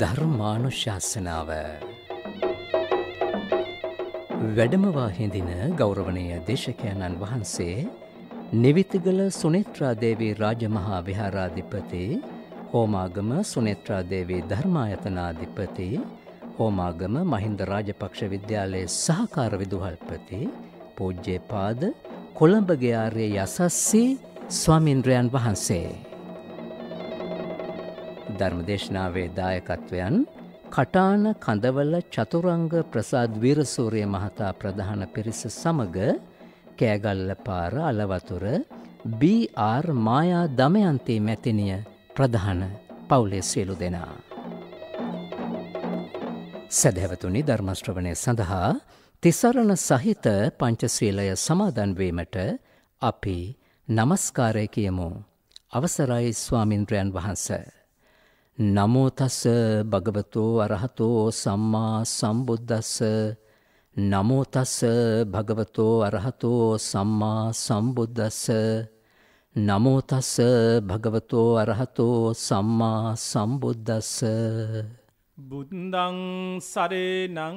ධර්මානුශාසනාව වැඩමවා හිඳින ගෞරවනීය දේශකයන්න් වහන්සේ නිවිතිගල සුනේත්‍රා දේවී රාජමහා විහාරාධිපති හෝමාගම සුනේත්‍රා දේවී ධර්මායතනාධිපති හෝමාගම මහින්ද රාජපක්ෂ විද්‍යාලයේ සහකාර විදුහල්පති පූජ්‍යපාද කොළඹගේ ආර්ය යසස්සී ස්වාමීන්ද්‍රයන් වහන්සේ ධර්මදේශනාවේ දායකත්වයන් කටාන කඳවල චතුරංග ප්‍රසාද් වීරසූරිය මහතා ප්‍රධාන පිරිස සමග කෑගල්ල පාර අලවතුර බී.ආර්. මායා දමයන්ති මැතිනිය ප්‍රධාන පවුලේ සියලු දෙනා. සදහැවතුනි, ධර්ම ශ්‍රවණය සඳහා තිසරණ සහිත පංචශීලය සමාදන් වීමට අපි නමස්කාරය කියමු. අවසරයි ස්වාමින්ද්‍රයන් වහන්සේ. නමෝ තස් භගවතෝ අරහතෝ සම්මා සම්බුද්දස්ස. නමෝ තස් භගවතෝ අරහතෝ සම්මා සම්බුද්දස්ස. නමෝ තස් භගවතෝ අරහතෝ සම්මා සම්බුද්දස්ස. බුද්ධං සරණං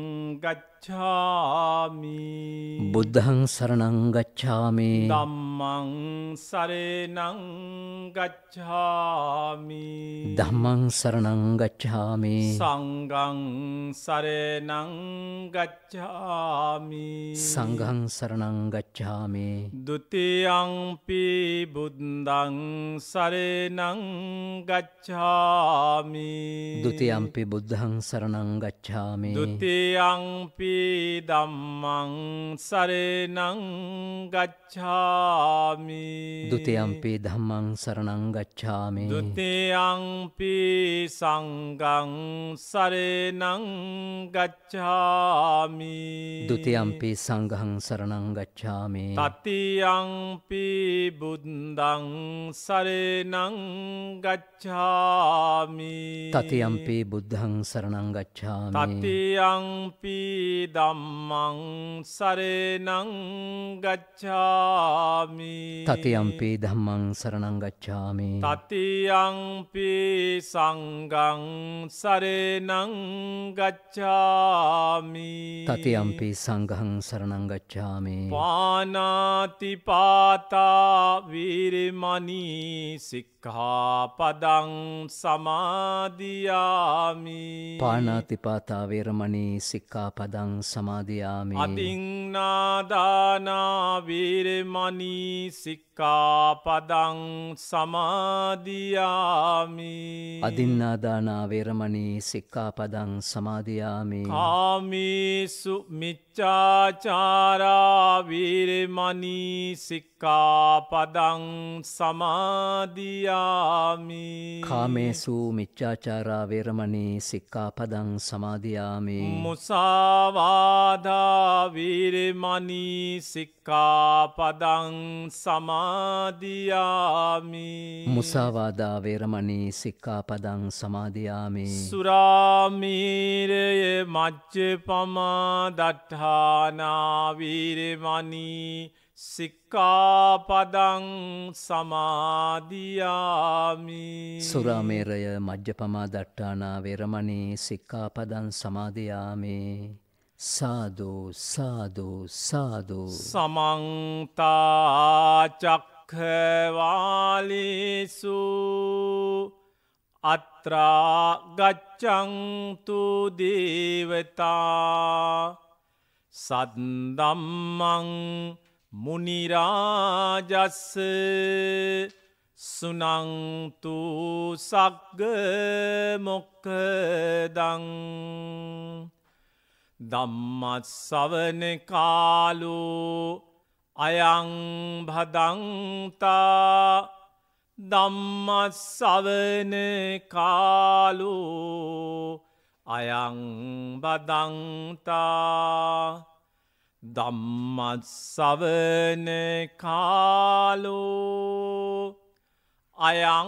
ගච්ඡාමි. බුද්ධං සරණං ගච්ඡාමි. ධම්මං සරණං ගච්ඡාමි. ධම්මං සරණං ගච්ඡාමි. සංඝං සරණං ගච්ඡාමි. සංඝං සරණං ගච්ඡාමි. ဒ ුතියංපි බුද්ධං සරණං ගච්ඡාමි. ဒ ුතියම්පි බුද්ධං සරණං ගච්ඡාමි. ဒ ුතියංපි ධම්මං සරණං ගච්ඡාමි. ဒ ුතියම්පි ධම්මං සරණං ගච්ඡාමි. ဒ ුතියංපි සංඝං සරණං ගච්ඡාමි. ဒ ුතියම්පි සංඝං සරණං ගච්ඡාමි. තතියංපි බුද්ධං සරණං ගච්ඡාමි. තතියම්පි බුද්ධං සරණං ගච්ඡාමි. තතියංපි ධම්මං සරණං ගච්ඡාමි. තතියම්පි ධම්මං සරණං ගච්ඡාමි. තතියංපි සංඝං සරණං ගච්ඡාමි. තතියම්පි සංඝං සරණං ගච්ඡාමි. පානාතිපාතා වීරමණී සික්ඛාපදං සමාදියාමි. පානාතිපාතා වේරමණී සික්ඛාපදං සමාදියාමි. අදින්නාදානා වීරමණී සික්ඛාපදං සමාදියාමි. අදින්නාදානා වේරමණී සික්ඛාපදං සමාදියාමි. කාමේසු මිච්ඡාචාරා වීරමණී සික්ඛාපදං සමාදියාමි. කාමේසු මිච්ඡාචාරා වේරමණී සික්ඛාපදං සමාදියාමි. මුසාවාදා වීරමණී සික්ඛාපදං සමාදියාමි. මුසාවාදා වේරමණී සික්ඛාපදං සමාදියාමි. සුරාමීරය මජ්ජපමා දට්ඨානා වීරමණී සික්ඛාපදං සමාදියාමි. සුරාමේරය මජ්ජපමා දට්ඨානා වේරමණී සික්ඛාපදං සමාදියාමි. සාදු සාදු සාදු. සමන්ත චක්ඛවාලේසු අත්‍රා ගච්ඡන්තු දේවතා සද්දම්මං මුනි රාජස්ස සුනන්තු සග්ග මොක්ඛදං. ධම්මස්සවන කාලෝ අයං භදන්තා. ධම්මස්සවන කාලෝ අයං භදන්තා. ධම්මස්සවන කාලෝ අයං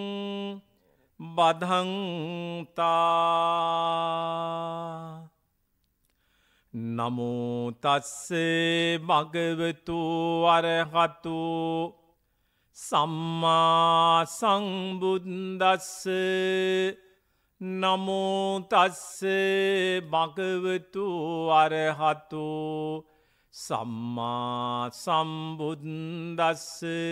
බදන්තා. නමෝ තස්සේ භගවතු අරහතු සම්මා සම්බුද්දස්ස නමෝ තස්ස භගවතු අරහතු සම්මා සම්බුද්දස්ස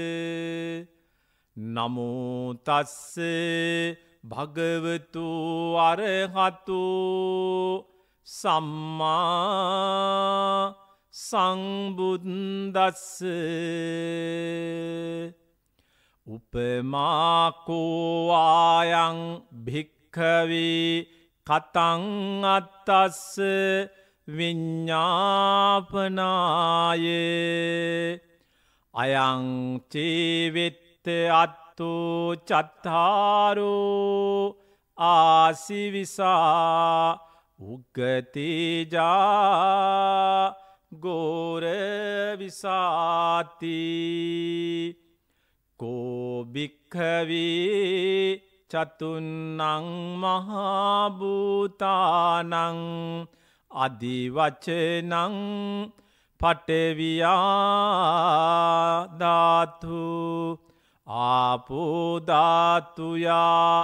නමෝ තස්ස භගවතු අරහතු සම්මා සංබුද්දස්ස උපමාකෝ ආයං භික්ඛවේ කතං අත්තස්ස විඤ්ඤාපනාය අයං චේවෙත්ත අත්තෝ චත්තාරෝ ආසිවිසා උග්ගතේජා ගෝර විසාති කෝභික්ඛවේ චතුන්නං මහභූතානං අදිවචනං පඨවියාධාතු ආපෝධාතුයා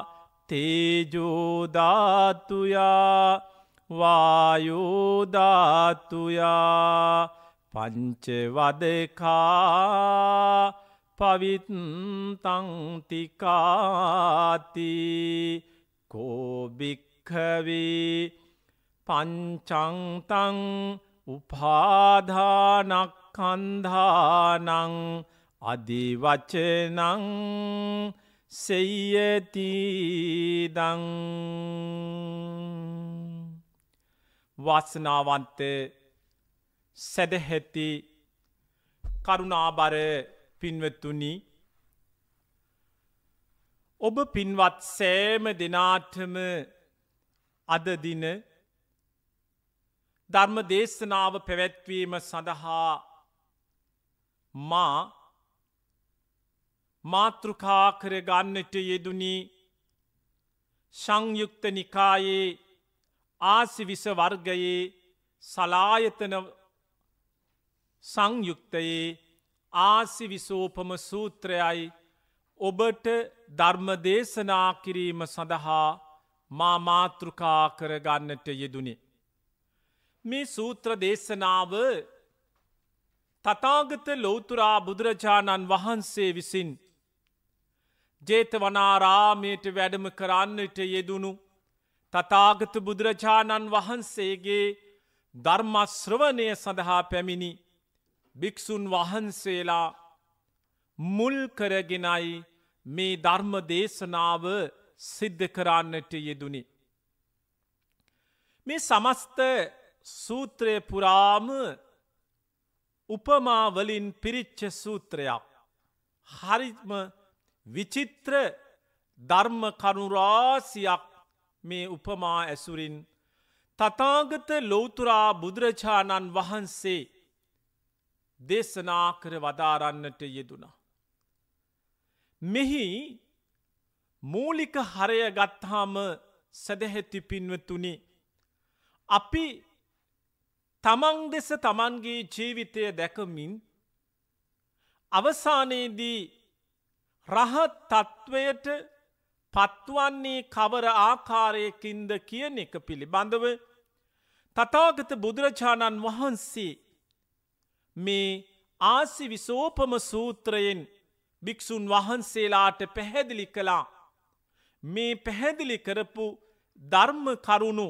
තේජෝධාතුයා වායෝධාතුයා පංචවදකා පවිත්තංතිකාති කෝභික්ඛවේ පංචංතං උපාධානක්ඛන්ධානං අදිවචනං සෙය්‍යතිදං වාසනාවන්ත සදැහැති කරුණාබර පින්වතුනි ඔබ පින්වත් සෑම දෙනාටම අද දින ධර්ම දේශනාව පැවැත්වීම සඳහා මාතෘකා කර ගන්නට යෙදුනි සංයුක්ත නිකායේ ආසිවිස වර්ගයේ සලායතන සංයුක්තයේ ආසිවිසෝපම සූත්‍රයයි ඔබට ධර්ම දේශනා කිරීම සඳහා මාතෘකා කර ගන්නට යෙදුනි. මේ සූත්‍ර දේශනාව තථාගත ලෞතුරා බුදුරජාණන් වහන්සේ විසින් ජේතවනාරාමයට වැඩම කරන්නට යෙදුණු තථාගත බුදුරජාණන් වහන්සේගේ ධර්ම ශ්‍රවණය සඳහා පැමිණි භික්ෂුන් වහන්සේලා මුල් කරගෙනයි මේ ධර්ම දේශනාව සිද්ධ කරන්නට යෙදුනි. මේ සමස්ත සූත්‍රය පුරාම උපමා වලින් පිරිච්ච සූත්‍රයක්. හරිම විචිත්‍ර ධර්ම කරුණු රාශියක් මේ උපමා ඇසුරින් තථාගත ලෞතුරා බුදුරජාණන් වහන්සේ දේශනා කර වදාරන්නට යෙදුණා. මෙහි මූලික හරය ගත්තාම සදැහැති පින්වතුනි අපි තමන් දෙස තමන්ගේ ජීවිතය දැකමින් අවසානයේදී රහත් තත්වයට පත්වන්නේ කවර ආකාරයකින්ද කියන එක පිළිබඳව තථාගත බුදුරජාණන් වහන්සේ මේ ආසිවිසෝපම සූත්‍රයෙන් භික්ෂුන් වහන්සේලාට පැහැදිලි කළා. මේ පැහැදිලි කරපු ධර්ම කරුණු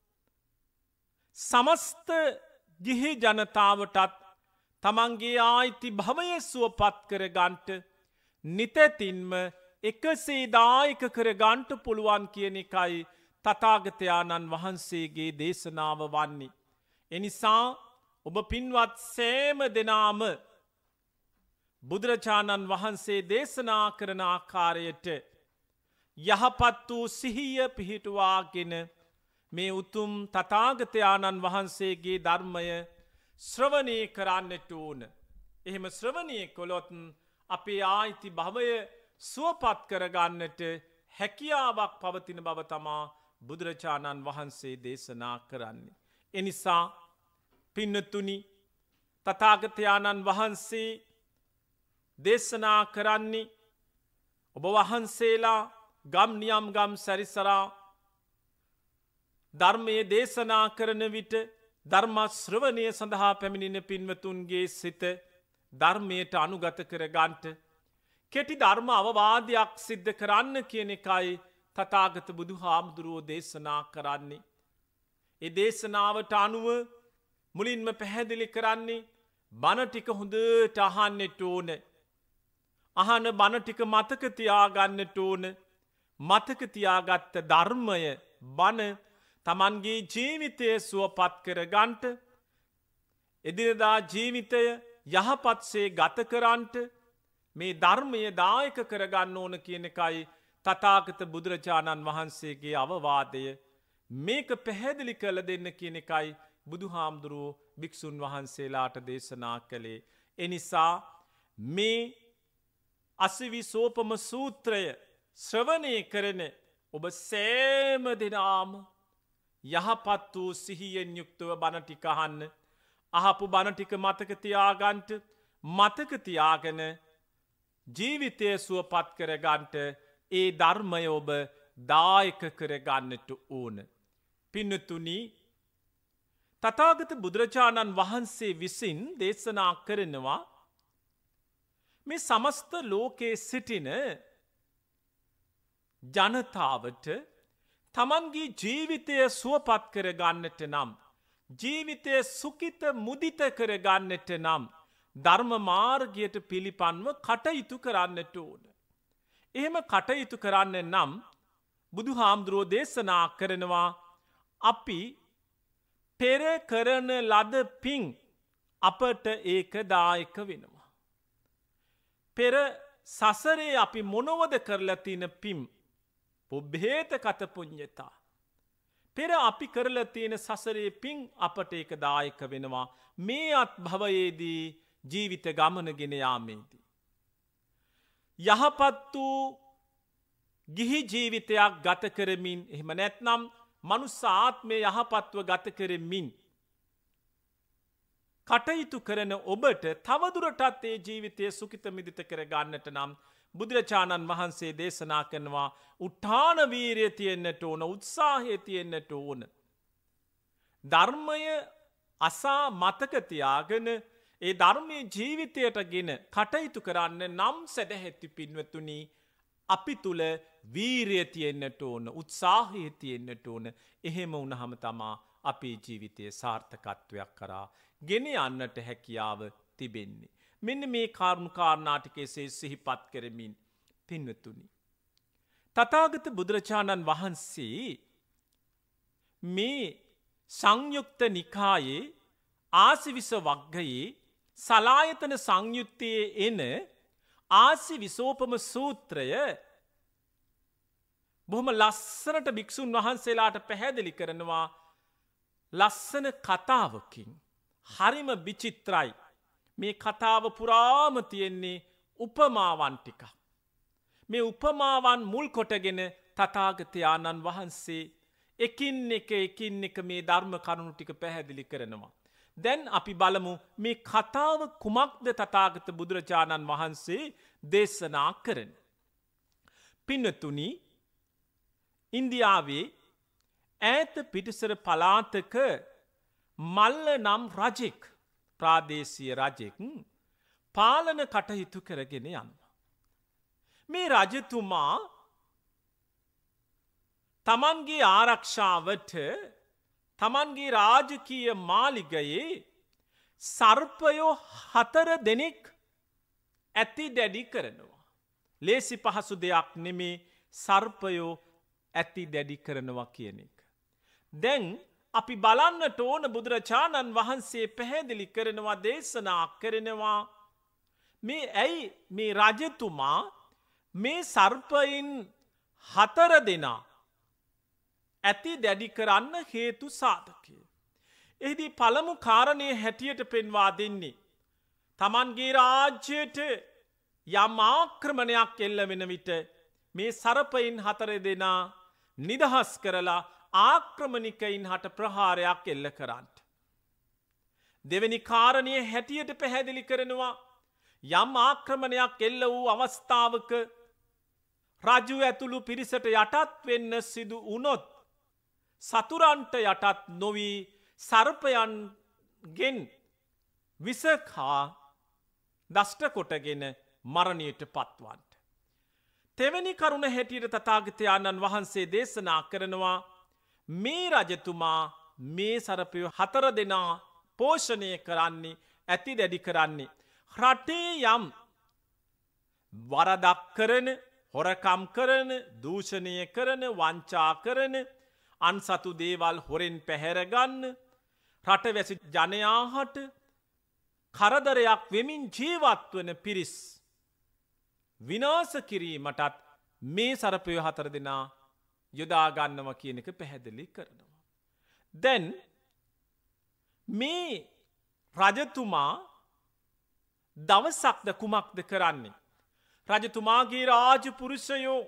සමස්ත ගිහි ජනතාවටත් තමන්ගේ ආයිති භවය සුවපත් කර ගන්නට නිතැතින්ම එකසේ දායක කර ගන්නට පුළුවන් කියන එකයි තථාගතයන්න් වහන්සේගේ දේශනාව වන්නේ. එනිසා ඔබ පින්වත් සෑම දෙනාම බුදුරජාණන් වහන්සේ දේශනා කරන ආකාරයට යහපත් වූ සිහිය පිහිටුවාගෙන මේ උතුම් තථාගතයන්න් වහන්සේගේ ධර්මය ශ්‍රවණය කරන්නට ඕන. එහෙම ශ්‍රවණය කළොත් අපේ ආයිති භවය සුවපත් කරගන්නට හැකියාවක් පවතින බව තමා බුදුරජාණන් වහන්සේ දේශනා කරන්නේ. එනිසා පින්නතුනි තථාගතයන්න් වහන්සේ දේශනා කරන්නේ ඔබ වහන්සේලා ගම් නියම් ගම් සැරිසරා ධර්මයේ දේශනා කරන විට ධර්ම ශ්‍රවණය සඳහා පැමිණෙන පින්වතුන්ගේ සිත ධර්මයට අනුගත කර ගන්නට කෙටි ධර්ම අවවාදයක් සිද්ධ කරන්න කියන එකයි තථාගත බුදුහාමුදුරුවෝ දේශනා කරන්නේ. ඒ දේශනාවට අනුව මුලින්ම පැහැදිලි කරන්නේ බණ ටික හොඳට අහන්නට ඕන. අහන බණ ටික මතක තියාගන්නට ඕන. මතක තියාගත්ත ධර්මය බණ තමන්ගේ ජීවිතය සුවපත් කර ගන්නට එදිනදා ජීවිතය යහපත්සේ ගත කරන්නට මේ ධර්මය දායක කරගන්න ඕන කියන එකයි තථාගත බුදුරජාණන් වහන්සේගේ අවවාදය. මේක පැහැදිලි කළ දෙන්න කියන එකයි බුදුහාමුදුරුවෝ භික්ෂුන් වහන්සේලාට දේශනා කළේ. එනිසා මේ අසිවිසෝපම සූත්‍රය ශ්‍රවණය කරන ඔබ සෑම දෙනාම යහපත් වූ සිහියෙන් යුක්තව බණ ටික අහන්න. අහපු බණ ටික මතක තියාගන්නට මතක තියාගෙන ජීවිතය සුවපත් කර ගන්නට ඒ ධර්මය ඔබ දායක කර ගන්නට ඕන. පින්නතුනි, තථාගත බුදුරජාණන් වහන්සේ විසින් දේශනා කරනවා මේ සමස්ත ලෝකයේ සිටින ජනතාවට තමන්ගේ ජීවිතය සුවපත් කර ගන්නට නම් ජීවිතය සුඛිත මුදිත කර ගන්නට නම් ධර්ම මාර්ගයට පිළිපන්ව කටයුතු කරන්නට ඕන. එහෙම කටයුතු කරන්න නම් බුදුහාමුදුරුවෝ දේශනා කරනවා අපි පෙර කරන ලද පින් අපට ඒක දායක වෙනවා. පෙර සසරේ අපි මොනවද කරලා තියෙන පින් පුබ්බේත කත පුඤ්ඤතා. පෙර අපි කරලා තියෙන සසරේ පින් අපට ඒක දායක වෙනවා මේ අත් භවයේදී ජීවිත ගමන ගෙන යාමේදී. යහපත් වූ ගිහි ජීවිතයක් ගත කරමින් එහෙම නැත්නම් මනුස්ස ආත්මය යහපත්ව ගත කරමින් කටයුතු කරන ඔබට තවදුරටත් ඒ ජීවිතය සුඛිත මිදිත කර ගන්නට නම් බුදුරජාණන් වහන්සේ දේශනා කරනවා උත්හාන වීරිය තියෙන්නට ඕන, උත්සාහය තියෙන්නට ඕන. ධර්මය අසා මතක තියාගෙන ඒ ධර්මයේ ජීවිතයට ගෙන කටයුතු කරන්න නම් සැදැහැති පින්වතුනි අපි තුල වීරිය තියෙන්නට ඕන, උත්සාහය තියෙන්නට ඕන. එහෙම වුණාම තමා අපේ ජීවිතයේ සාර්ථකත්වයක් කරා ගෙන යන්නට හැකියාව තිබෙන්නේ. මෙන්න මේ කාරුණු කාරණා ටික එසේ සිහිපත් කරමින් පින්වතුනි තථාගත බුදුරජාණන් වහන්සේ මේ සංයුක්ත නිකායේ ආසිවිස වග්ගයේ සලායතන සංයුත්තයේ එන ආසිවිසෝපම සූත්‍රය බොහොම ලස්සනට භික්ෂුන් වහන්සේලාට පැහැදිලි කරනවා ලස්සන කතාවකින්. හරිම විචිත්‍රයි. මේ කතාව පුරාම තියෙන්නේ උපමාවන් ටිකක්. මේ උපමාවන් මුල් කොටගෙන තථාගතයන්න් වහන්සේ එකින් එක මේ ධර්ම කරුණු ටික පැහැදිලි කරනවා. දැන් අපි බලමු මේ කතාව කුමක්ද තථාගත බුදුරජාණන් වහන්සේ දේශනා කරන. පින්නතුනි, ඉන්දියාවේ ඈත පිටිසර පළාතක මල්ල නම් රජෙක්, ප්‍රාදේශීය රජෙක් පාලන කටයුතු කරගෙන යනවා. මේ රජතුමා තමන්ගේ ආරක්ෂාවට තමන්ගේ රාජකීය මාලිගයේ සර්පයෝ 4 දෙනෙක් ඇති දැඩි කරනවා. ලේසි පහසු දෙයක් නෙමේ සර්පයෝ ඇති දැඩි කරනවා කියන එක. දැන් අපි බලන්නට ඕන බුදුරජාණන් වහන්සේ පැහැදිලි කරනවා, දේශනා කරනවා මේ ඇයි මේ රජතුමා මේ සර්පයින් 4 දෙනා ඇති දැඩි කරන්න හේතු සාධකය. එහිදී පළමු කාරණය හැටියට පෙන්වා දෙන්නේ තමන්ගේ රාජ්‍යයට යම් ආක්‍රමණයක් එල්ල වෙන විට මේ සර්පයින් 4 දෙනා නිදහස් කරලා ආක්‍රමණිකයින් හට ප්‍රහාරයක් එල්ල කරන්න. දෙවෙනි කාරණය හැටියට පැහැදිලි කරනවා යම් ආක්‍රමණයක් එල්ල වූ අවස්ථාවක රජු ඇතුළු පිරිසට යටත් වෙන්න සිදු වුණොත් සතුරන්ට යටත් නොවී සර්පයන්ගෙන් විසකා දෂ්ට කොටගෙන මරණයට පත්වන්ට. තෙවැනි කරුණ හැටියට තථාගතයන්න් වහන්සේ දේශනා කරනවා මේ රජතුමා මේ සර්පය 4 දෙනා පෝෂණය කරන්නේ ඇති දැඩි කරන්නේ. රටේ යම් වරදක් කරන හොරකම් කරන දූෂණය කරන වංචා කරන අන්සතු දේවල් හොරෙන් පැහැරගන්න රටවැසි ජනයාහට කරදරයක් වෙමින් ජීවත් වන පිරිස් විනාශ කිරීමටත් මේ සර්පය 4 දෙනා යොදාගන්නව කියන එක පැහැදිලි කරනවා. දැන් මේ රජතුමා දවසක්ද කුමක්ද කරන්නේ. රජතුමාගේ රාජපුරුෂයෝ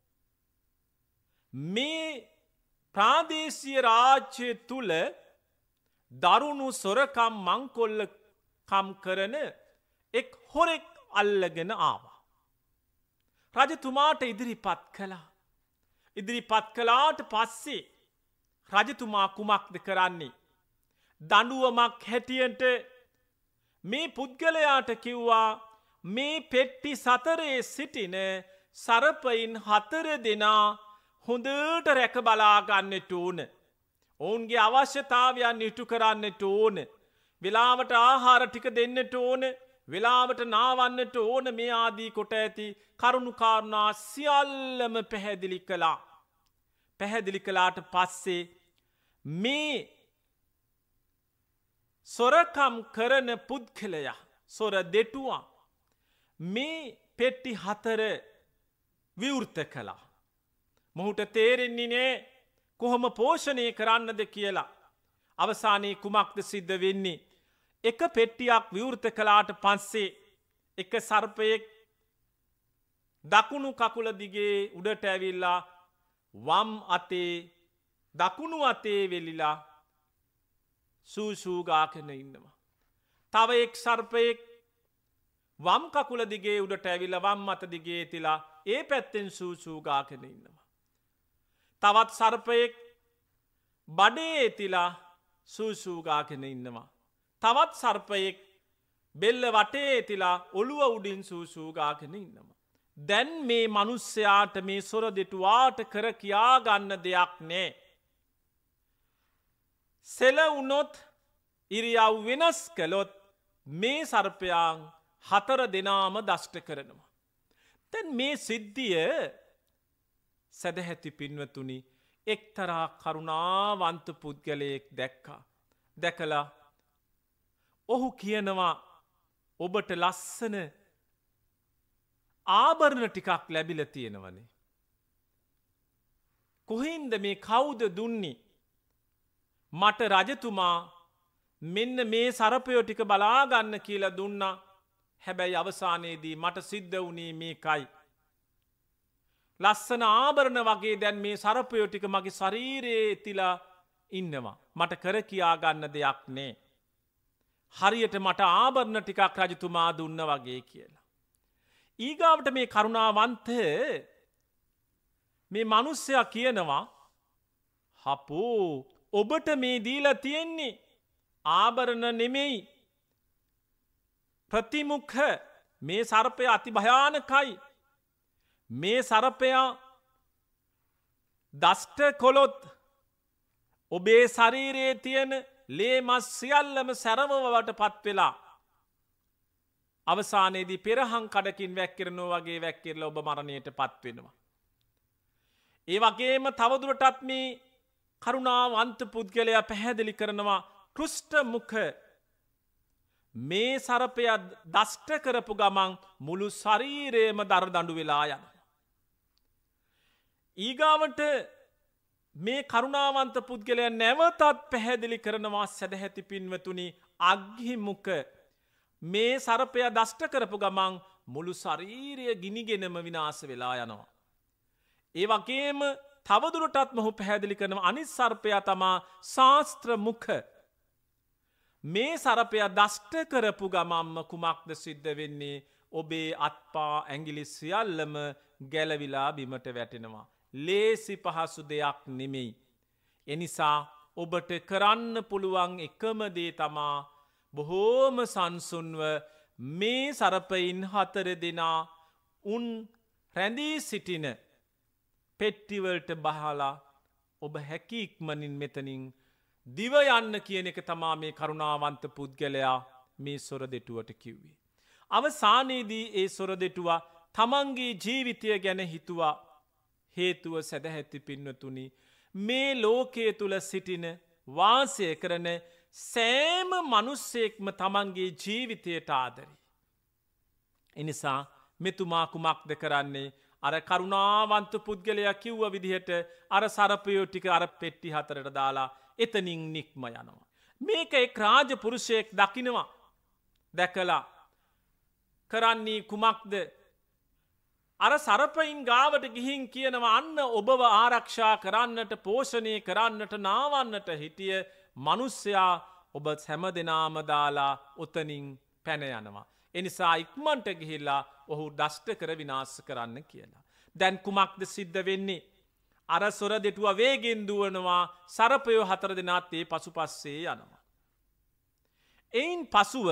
මේ ප්‍රාදේශීය රාජ්‍ය තුල දරුණු සොරකම් මංකොල්ලකම් කරන එක් හොරෙක් අල්ලගෙන ආවා. රජතුමාට ඉදිරිපත් කළා. ඉදිරිපත් කළාට පස්සේ රජතුමා කුමක්ද කරන්නේ. දඬුවමක් හැටියට මේ පුද්ගලයාට කිව්වා මේ පෙට්ටි 4 සිටින සර්පයින් 4 දෙනා හොඳට රැක බලා ගන්නට ඕන. ඔවුන්ගේ අවශ්‍යතාවයන් ඉටු කරන්නට ඕන. වෙලාවට ආහාර ටික දෙන්නට ඕන. වෙලාවට නාවන්නට ඕන. මේ ආදී කොට ඇති කරුණු කාරණා සියල්ලම පැහැදිලි කළා. පැහැදිලි කළාට පස්සේ මේ සොරකම් කරන පුද්ගලයා සොර දෙටුවා මේ පෙට්ටි 4 විවෘත කළා. මොහුට තේරෙන්නේ නෑ කොහොම පෝෂණය කරන්නද කියලා. අවසානයේ කුමක්ද සිද්ධ වෙන්නේ. එක පෙට්ටියක් විවෘත කළාට පස්සේ එක සර්පයෙක් දකුණු කකුල දිගේ උඩට ඇවිල්ලා වම් අතේ දකුණු අතේ වෙලිලා සූසූගාගෙන ඉන්නවා. තව එක් සර්පයෙක් වම් කකුල දිගේ උඩට ඇවිල්ලා වම් අත දිගේ තිලා ඒ පැත්තෙන් සූසූගාගෙන ඉන්නවා. තවත් සර්පයෙක් බඩේ තිලා සූසූගාගෙන ඉන්නවා. තවත් සර්පයෙක් බෙල්ල වටේ තිලා ඔළුව උඩින් සූසූගාගෙන ඉන්නවා. දැන් මේ මිනිස්යාට මේ සොර දෙටුවාට කර කියා ගන්න දෙයක් නෑ. සෙල වුණොත් ඉරියව් වෙනස් කළොත් මේ සර්පයන් 4 දෙනාම දෂ්ට කරනවා. දැන් මේ සිද්ධිය සදහැති පින්වතුනි එක්තරා කරුණාවන්ත පුද්ගලයෙක් දැක්කා. දැකලා ඔහු කියනවා ඔබට ලස්සන ආභරණ ටිකක් ලැබිලා තියෙනවනේ. කොහෙන්ද මේ කවුද දුන්නේ? මට රජතුමා මෙන්න මේ සර්පයෝ ටික බලා ගන්න කියලා දුන්නා. හැබැයි අවසානයේදී මට සිද්ධ වුණේ මේකයි. ලස්සන ආභරණ වගේ දැන් මේ සර්පයෝ ටික මගේ ශරීරයේ තිලා ඉන්නවා. මට කර කියා ගන්න දෙයක් නෑ. හරියට මට ආභරණ ටිකක් රජතුමා දුන්න වගේ කියලා. ඊගාවට මේ කරුණාවන්ත මේ මිනිස්සයා කියනවා හපෝ ඔබට මේ දීලා තියෙන්නේ ආභරණ නෙමෙයි. ප්‍රතිමුඛ මේ සර්පය අති භයානකයි. මේ සර්පයා දෂ්ට කොළොත් ඔබේ ශරීරයේ තියෙන ලේ මස් සියල්ලම සැරවවට පත් වෙලා අවසානයේදී පෙරහන් කඩකින් වැක්කිරනවා වගේ වැක්කිරලා ඔබ මරණයට පත් වෙනවා. ඒ වගේම තවදුරටත් මේ කරුණාවන්ත පුද්ගලයා පැහැදිලි කරනවා කෘෂ්ඨ මුඛ මේ සර්පයා දෂ්ට කරපු ගමන් මුළු ශරීරයම දරදඬු වෙලා යනවා. ඊගාවට මේ කරුණාවන්ත පුද්ගලයා නැවතත් පැහැදිලි කරනවා සදහැති පින්වතුනි අග්හිමුඛ මේ සර්පයා දෂ්ට කරපු ගමන් මුළු ශරීරය ගිනිගෙනම විනාශ වෙලා යනවා. ඒ වගේම තවදුරටත් මොහු පැහැදිලි කරනවා අනිත් සර්පයා තමා ශාස්ත්‍ර මුඛ මේ සර්පයා දෂ්ට කරපු ගමන්ම කුමක්ද සිද්ධ වෙන්නේ? ඔබේ අත්පා ඇඟිලි සියල්ලම ගැලවිලා බිමට වැටෙනවා. ලේසි පහසු දෙයක් නෙමෙයි. එනිසා ඔබට කරන්න පුළුවන් එකම දේ තමා බොහෝම සංසුන්ව මේ සරපයින් 4 දෙනා උන් රැඳී සිටින පෙට්ටිවලට බහලා ඔබ හැකි ඉක්මනින් මෙතනින් දිව යන්න කියන එක තමා මේ කරුණාවන්ත පුද්ගලයා මේ සොරදෙටුවට කිව්වේ. අවසානයේදී ඒ සොරදෙටුවා තමන්ගේ ජීවිතය ගැන හිතුවා. හේතුව සැදැහැති පින්වතුනි මේ ලෝකයේ තුල සිටින වාසය කරන සෑම මිනිස්සෙක්ම තමන්ගේ ජීවිතයට ආදරේ. එනිසා මෙතුමා කුමක්ද කරන්නේ? අර කරුණාවන්ත පුද්ගලයා කිව්ව විදිහට අර සරපයෝ ටික අර පෙට්ටි 4ට දාලා එතනින් නික්ම යනවා. මේක එක් රාජ පුරුෂයෙක් දකිනවා. දැකලා කරන්නේ කුමක්ද? අර සරපයින් ගාවට ගිහින් කියනවා අන්න ඔබව ආරක්ෂා කරන්නට පෝෂණය කරන්නට නාවන්නට හිටිය මිනිසයා ඔබ හැම දෙනාම දාලා ඔතනින් පැන යනවා. එනිසා ඉක්මනට ගිහිල්ලා ඔහු දෂ්ට කර විනාශ කරන්න කියලා. දැන් කුමක්ද සිද්ධ වෙන්නේ? අර සොරදෙටුවා වේගෙන් දුවනවා. සරපයෝ 4 දෙනාත් ඒ පසුපස්සේ යනවා. එයින් පසුව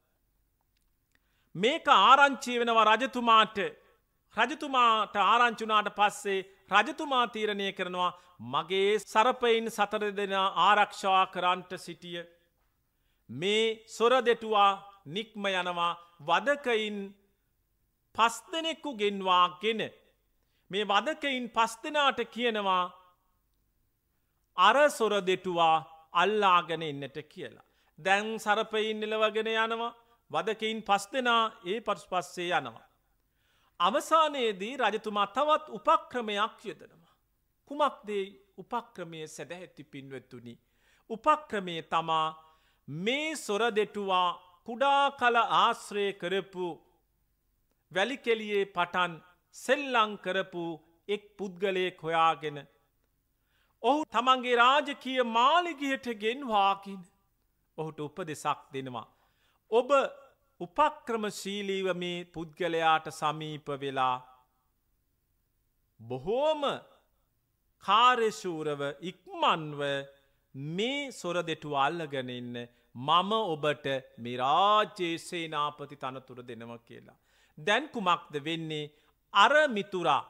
මේක ආරංචි වෙනවා රජතුමාට. රජතුමාට ආරංචි වුණාට පස්සේ රජතුමා තීරණය කරනවා මගේ සරපයින් 4 දෙනා ආරක්ෂා කරන්නට සිටිය මේ සොරදෙටුවා නික්ම යනවා. වදකයින් 5 දෙනෙකු ගෙන්වාගෙන මේ වදකයින් 5 දෙනාට කියනවා අර සොරදෙටුවා අල්ලාගෙන ඉන්නට කියලා. දැන් සරපයින් නිලවගෙන යනවා. වදකයින් 5 දෙනා ඒ පස්සේ යනවා. අවසානයේදී රජතුමා තවත් උපක්‍රමයක් යොදනවා. කුමක්ද උපක්‍රමයේ සැදැහැති පින්වත්තුනි? උපක්‍රමයේ තමා මේ සොරදෙටුවා කුඩා කල ආශ්‍රය කරපු වැලිකෙලියේ පටන් සෙල්ලම් කරපු එක් පුද්ගලයෙක් හොයාගෙන ඔහු තමන්ගේ රාජකීය මාලිගයට ගෙන්වාගෙන ඔහුට උපදෙසක් දෙනවා. ඔබ උපක්‍රමශීලීව මේ පුද්ගලයාට සමීප වෙලා බොහෝම කාර්යශූරව ඉක්මන්ව මේ සොරදෙටුව අල්ලගෙන ඉන්න මම ඔබට මේ රාජ්‍යයේ සේනාපති තනතුර දෙනවා කියලා. දැන් කුමක්ද වෙන්නේ? අර මිතුරා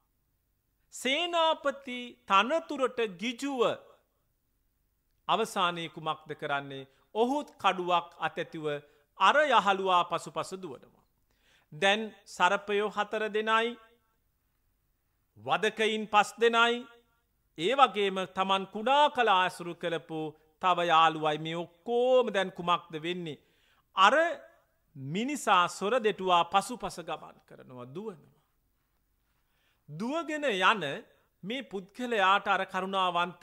සේනාපති තනතුරට ගිජුව අවසානයේ කුමක්ද කරන්නේ? ඔහුත් කඩුවක් අතැතිව අර යහළුවා පසුපස දුවනවා. දැන් සරපයෝ 4 දෙනයි වදකයින් 5 දෙනයි ඒ වගේම තමන් කුඩා කල ආසුරු කරපු තව යාළුවයි මේ ඔක්කොම දැන් කුමක්ද වෙන්නේ? අර මිනිසා සොරදෙටුවා පසුපස ගමන් කරනවා, දුවනවා. දුවගෙන යන මේ පුද්ගලයාට අර කරුණාවන්ත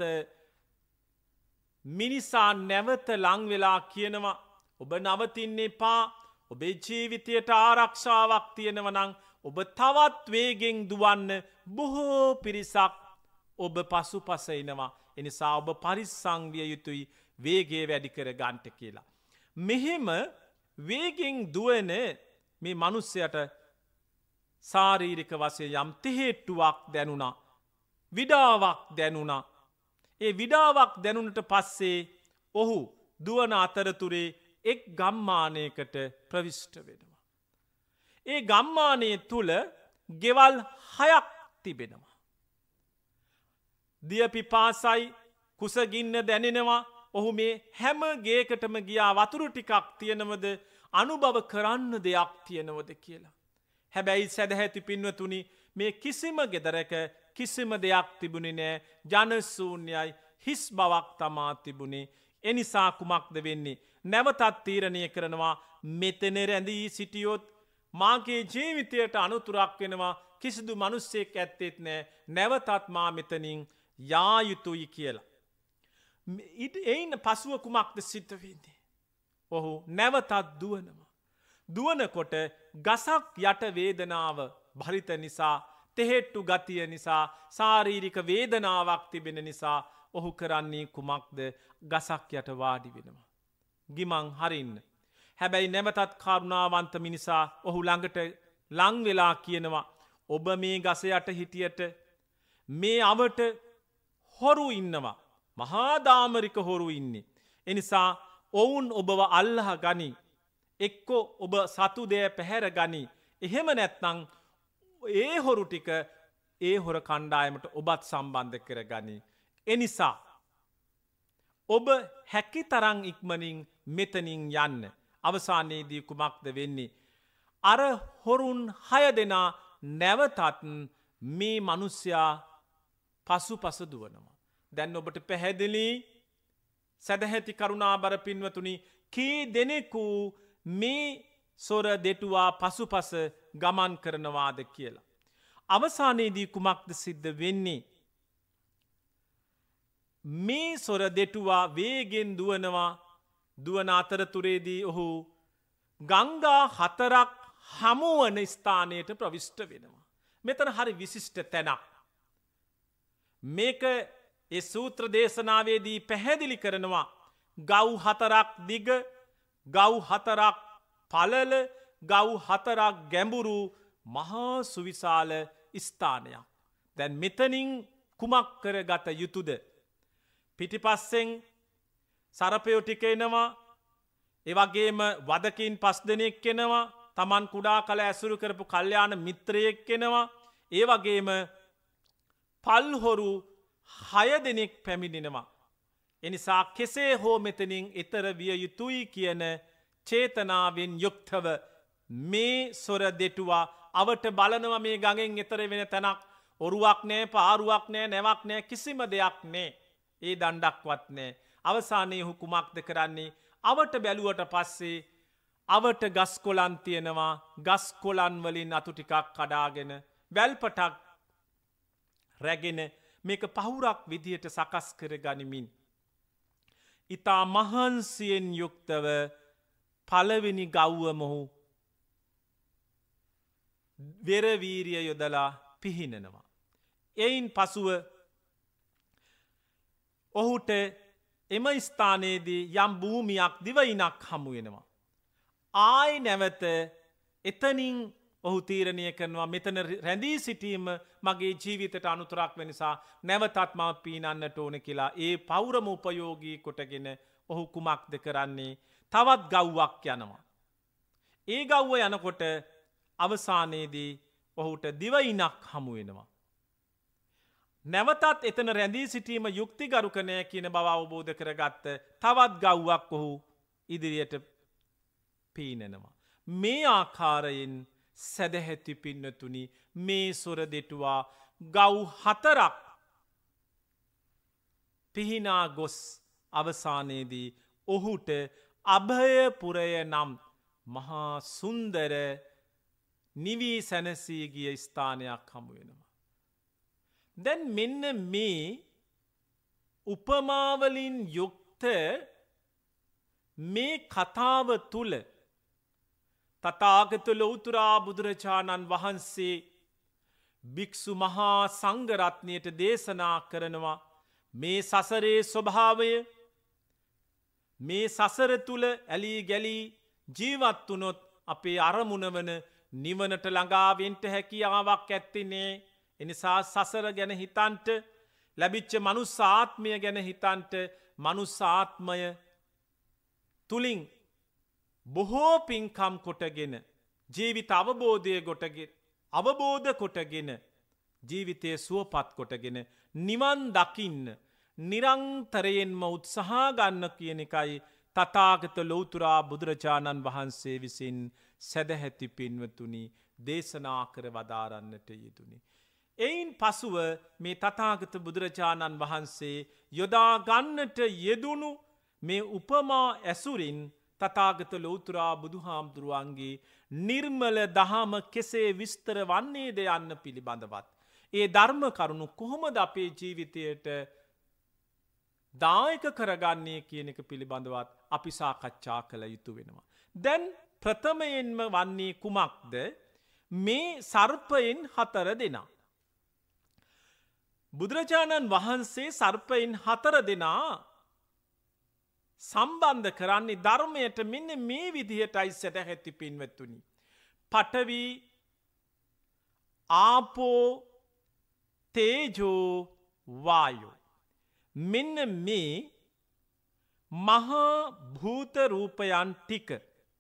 මිනිසා නැවත ලං වෙලා කියනවා ඔබ නවතින්න එපා. ඔබේ ජීවිතයට ආරක්ෂාවක් තියෙනවා නම් ඔබ තවත් වේගෙන් දුවන්න. බොහෝ පිරිසක් ඔබ පසුපස එනවා. එනිසා ඔබ පරිස්සම් විය යුතුයි වේගය වැඩි කර ගන්නට කියලා. මෙහෙම වේගෙන් දුවන මේ මිනිසයාට ශාරීරික වශයෙන් යම් තෙහෙට්ටුවක් දැනුණා. විඩාවක් දැනුණා. ඒ විඩාවක් දැනුණට පස්සේ ඔහු දුවන අතරතුරේ එක් ගම්මානයකට ප්‍රවිෂ්ඨ වෙනවා. ඒ ගම්මානයේ තුල ගෙවල් 6ක් තිබෙනවා. දිය පිපාසයි කුසගින්න දැනෙනවා. ඔහු මේ හැම ගේකටම ගියා වතුරු ටිකක් තියෙනවද අනුභව කරන්න දෙයක් තියෙනවද කියලා. හැබැයි සදැහැති පින්වතුනි මේ කිසිම ගෙදරක කිසිම දෙයක් තිබුණේ නෑ. ජනශූන්‍යයි හිස් බවක් තමා තිබුණේ. එනිසා කුමක්ද වෙන්නේ? නැවතත් තීරණය කරනවා මෙතන රැඳී සිටියොත් මාගේ ජීවිතයට අනුතුරක් වෙනවා. කිසිදු මිනිසෙක් ඇත්තෙත් නෑ. නැවතත් මා මෙතනින් යා යුතුයි කියලා. එයින් පසුව කුමක්ද සිද්ධ වෙන්නේ? ඔහු නැවතත් දුවනවා. දුවනකොට ගසක් යට වේදනාව භරිත නිසා, තෙහෙට්ටු ගතිය නිසා, ශාරීරික වේදනාවක් තිබෙන නිසා ඔහු කරන්නේ කුමක්ද? ගසක් යට වාඩි වෙනවා. ගිමන් හරින්න. හැබැයි නැවතත් කරුණාවන්ත මිනිසා ඔහු ළඟට ලං වෙලා කියනවා ඔබ මේ ගස යට හිටියට මේ අවට හොරු ඉන්නවා. මහාදාමරික හොරු ඉන්නේ. එනිසා ඔවුන් ඔබව අල්ලහ ගනි. එක්කො ඔබ සතු දෙය පැහැර ගනි. එහෙම නැත්නං ඒ හොරු ටික ඒ හොර කණ්ඩායමට ඔබත් සම්බන්ධ කර ගනි. එනිසා ඔබ හැකි තරං ඉක්මනින් මෙතනින් යන්න. අවසානයේදී කුමක්ද වෙන්නේ. අර හොරුන් 6 දෙනා නැවතත් මේ මනුස්්‍යයා පසු පස දුවනවා. දැන් ඔබට පැහැදිලි සැදැහැති කරුණාබර පින්වතුනි කී දෙනෙකු මේ සොර දෙටුවා පසු පස ගමන් කරනවාද කියලා. අවසානයේදී කුමක්ද සිද්ධ වෙන්නේ. මේ සොර දෙටුවා වේගෙන් දුවනවා. දුවන අතරතුරේදී ඔහු ගංගා 4ක් හමුවන ස්ථානයට ප්‍රවිෂ්ට වෙනවා. මෙතන හරි විශිෂ්ට තැනක්. මේක ඒ සූත්‍ර දේශනාවේදී පැහැදිලි කරනවා. ගව් 4ක් දිග, ගව් 4ක් පළල, ගව් 4ක් ගැඹුරු මහා සුවිශාල ස්ථානයක්. දැන් මෙතනින් කුමක් කර ගත යුතුද. පිටිපස්සෙන් සරපයෝ ටික එනවා. එවගේම වදකින් 5 දෙනෙක් එනවා. තමන් කුඩා කල ඇසුරු කරපු කල්්‍යාන මිත්‍රයෙක් එනවා. ඒ වගේම පල්හොරු 6 දෙනෙක් පැමිණෙනවා. එනිසා කෙසේ හෝ මෙතනින් එතර විය යුතුයි කියන චේතනාවෙන් යුක්තව මේ සොර දෙටුවා අවට බලනව මේ ගඟෙන් එතර වෙන තැනක් ඔරුවක් නෑ, පාරුවක් නෑ, නැවක් නෑ, කිසිම දෙයක් නෑ. ඒ දණ්ඩක්වත් නෑ. අවසානයේ ඔහු කුමක්ද කරන්නේ. අවට බැලුවට පස්සේ අවට ගස් කොළන් තියෙනවා. ගස් කොළන් වලින් අතු ටිකක් කඩාගෙන වැල්පටක් රැගෙන මේක පහුරක් විදියට සකස් කර ගනිමින් ඉතා මහන්සියෙන් යුක්තව පළවෙනි ගව්ව මොහු වෙරවීරිය යොදලා පිහිනනවා. එයින් පසුව ඔහුට එම ස්ථානයේදී යම් භූමියක් දිවයිනක් හමු වෙනවා. ආයි නැවත එතනින් ඔහු තීරණය කරනවා මෙතන රැඳී සිටීම මගේ ජීවිතයට අනුතරක් වෙනසා නැවතත් මම පීනන්නට ඕන කියලා. ඒ පෞරම උපයෝගී කොටගෙන ඔහු කුමක්ද කරන්නේ. තවත් ගව්වක් යනවා. ඒ ගව්ව යනකොට අවසානයේදී ඔහුට දිවයිනක් හමු වෙනවා. නැවතත් එතන රැඳී සිටීම යුක්තිගරුකනය කියන බව අවබෝධ කරගත්ත තවත් ගව්වක් ඔහු ඉදිරියට පීනනවා. මේ ආකාරයෙන් සැදැහැති පින්නතුනි මේ සොර දෙටුවා ගව් 4ක් පිහිනා ගොස් අවසානයේදී ඔහුට අභයපුරය නම් මහා සුන්දර නිවී සැනසී ගිය ස්ථානයක් හමු වෙනවා. දැන් මෙන්න මේ උපමාවලින් යුක්ත මේ කතාව තුල තථාගත ලෞතුරා බුදුරජාණන් වහන්සේ භික්ෂු මහා සංඝරත්නයට දේශනා කරනවා මේ සසරේ ස්වභාවය මේ සසර තුල ඇලී ගැලී ජීවත් වුණොත් අපේ අරමුණ වන නිවනට ළඟා වෙන්න හැකියාවක් ඇත්තේ. එනිසා සසර ගැන හිතන්ට ලැබිච්ච මනුස්ස ආත්මය ගැන හිතන්ට මනුස්ස ආත්මය තුලින් බොහෝ පින්කම් කොටගෙන ජීවිත අවබෝධ කොටගෙන ජීවිතය සුවපත් කොටගෙන නිවන් දකින්න නිරන්තරයෙන්ම උත්සාහ ගන්න කියන එකයි තථාගත ලෞතුරා බුදුරජාණන් වහන්සේ විසින් සදැහැති පින්වතුනි දේශනා කර වදාරන්නට යෙදුනි. එයින් පසුව මේ තථාගත බුදුරජාණන් වහන්සේ යොදා ගන්නට යෙදුණු මේ උපමා ඇසුරින් තථාගත ලෞතුරා බුදුහාමුදුරුවන්ගේ නිර්මල දහම කෙසේ විස්තර වන්නේද යන්න පිළිබඳවත් ඒ ධර්ම කරුණු කොහොමද අපේ ජීවිතයට දායක කරගන්නේ කියන එක පිළිබඳවත් අපි සාකච්ඡා කළ යුතු වෙනවා. දැන් ප්‍රථමයෙන්ම වන්නේ කුමක්ද? මේ සර්පයෙන් 4 දෙනා. බුදුරජාණන් වහන්සේ සර්පයෙන් 4 දෙනා සම්බන්ධ කරන්නේ ධර්මයට මෙන්න මේ විදිහටයි සදැහැති පින්වත්තුනි. පඨවි ආපෝ තේජෝ වායෝ මෙන්න මේ මහා භූත රූපයන් ටික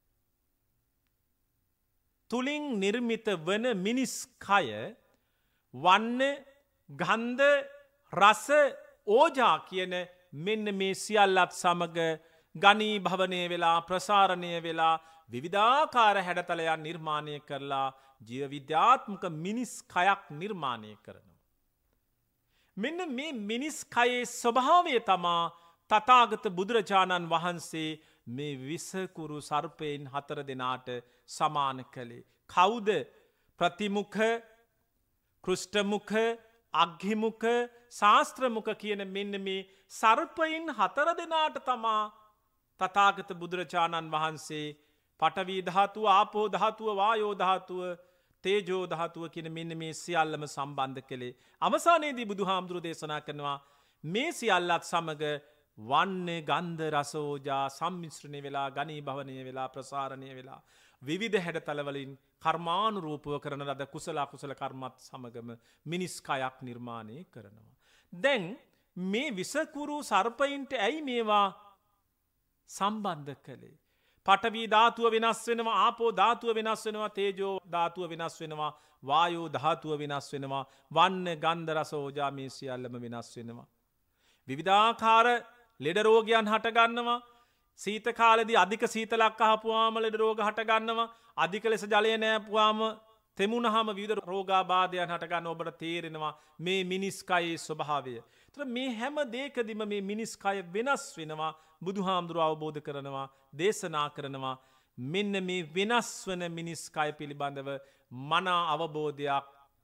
තුලින් නිර්මිත වන මිනිස් කය වන්න ගන්ධ රස ඕජා කියන මෙන්න මේ සියල්ලත් සමග ගනී භවනය වෙලා ප්‍රසාරණය වෙලා විවිධාකාර හැඩතලයන් නිර්මාණය කරලා ජීව විද්‍යාත්මක මිනිස් කයක් නිර්මාණය කරනවා. මෙන්න මේ මිනිස් කයේ ස්වභාවය තමා තථාගත බුදුරජාණන් වහන්සේ මේ විසකුරු සර්පයෙන් 4 දෙනාට සමාන කළේ. කවුද? ප්‍රතිමුඛ, කෘෂ්ඨමුඛ, අග්හිමුඛ, ශාස්ත්‍රමුඛ කියන මෙන්න මේ සර්පයින් 4 දෙනාට තමා තථාගත බුදුරජාණන් වහන්සේ පඨවි ධාතුව, ආපෝ ධාතුව, වායෝ ධාතුව, තේජෝ ධාතුව කියන මෙන්න මේ සියල්ලම සම්බන්ධ කළේ. අවසානයේදී බුදුහාමුදුරු දේශනා කරනවා මේ සියල්ලත් සමග වන්නේ ගන්ධ රස ඕජා සම්මිශ්‍රණය වෙලා ගනී භවනය වෙලා ප්‍රසාරණය වෙලා විවිධ හැඩතලවලින් කර්මානුරූපව කරන ලද කුසල අකුසල කර්මත් සමගම මිනිස් කයක් නිර්මාණය කරනවා. දැන් මේ විසකුරු සර්පයින්ට ඇයි මේවා සම්බන්ධ කළේ? පඨවි ධාතුව වෙනස් වෙනවා, ආපෝ ධාතුව වෙනස් වෙනවා, තේජෝ ධාතුව වෙනස් වෙනවා, වායෝ ධාතුව වෙනස් වෙනවා, වන්න ගන්ධ රස ඕජා මේ සියල්ලම වෙනස් වෙනවා. විවිධාකාර ලෙඩ රෝගයන් හට ගන්නවා. සීත කාලෙදී අධික සීතලක් අහපුවාම ලෙඩ රෝග හට ගන්නවා. අධික ලෙස ජලය නෑපුවාම තෙමුණහම විවිධ රෝගාබාධයන් හට ගන්න ඔබට තේරෙනවා මේ මිනිස් කයේ ස්වභාවය. ඒතර මේ හැම දෙයකදීම මේ මිනිස් කය වෙනස් වෙනවා. බුදුහාමුදුරුව අවබෝධ කරනවා, දේශනා කරනවා. මෙන්න මේ වෙනස් වන මිනිස් කය පිළිබඳව මනා අවබෝධයක්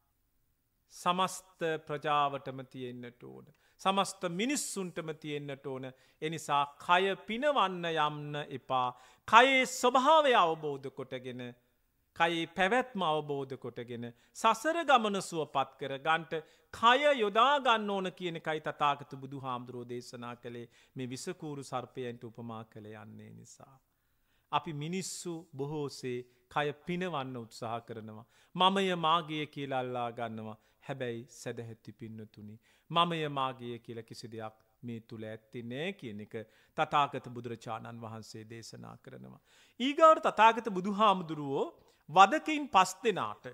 සමස්ත ප්‍රජාවටම තියෙන්නට ඕන. සමස්ත මිනිස්සුන්ටම තියෙන්නට ඕන. එනිසා කය පිනවන්න යන්න එපා. කයේ ස්වභාවය අවබෝධ කොටගෙන, කයේ පැවැත්ම අවබෝධ කොටගෙන සසර ගමන සුවපත් කර ගන්නට කය යොදා ගන්න ඕන කියන එකයි තථාගත බුදුහාමුදුරෝ දේශනා කළේ මේ විසකූරු සර්පයන්ට උපමා කළ යන්නේ නිසා. අපි මිනිස්සු බොහෝසේ කය පිනවන්න උත්සාහ කරනවා. මමය මාගේය කියලා අල්ලා ගන්නවා. හැබැයි සදැහැති පින්නතුනි, මමය මාගේය කියලා කිසි දෙයක් මේ තුල ඇත්තේ නෑ කියන එක තථාගත බුදුරජාණන් වහන්සේ දේශනා කරනවා. ඊගාවට තථාගත බුදුහාමුදුරුවෝ වදකින් 5 දෙනාට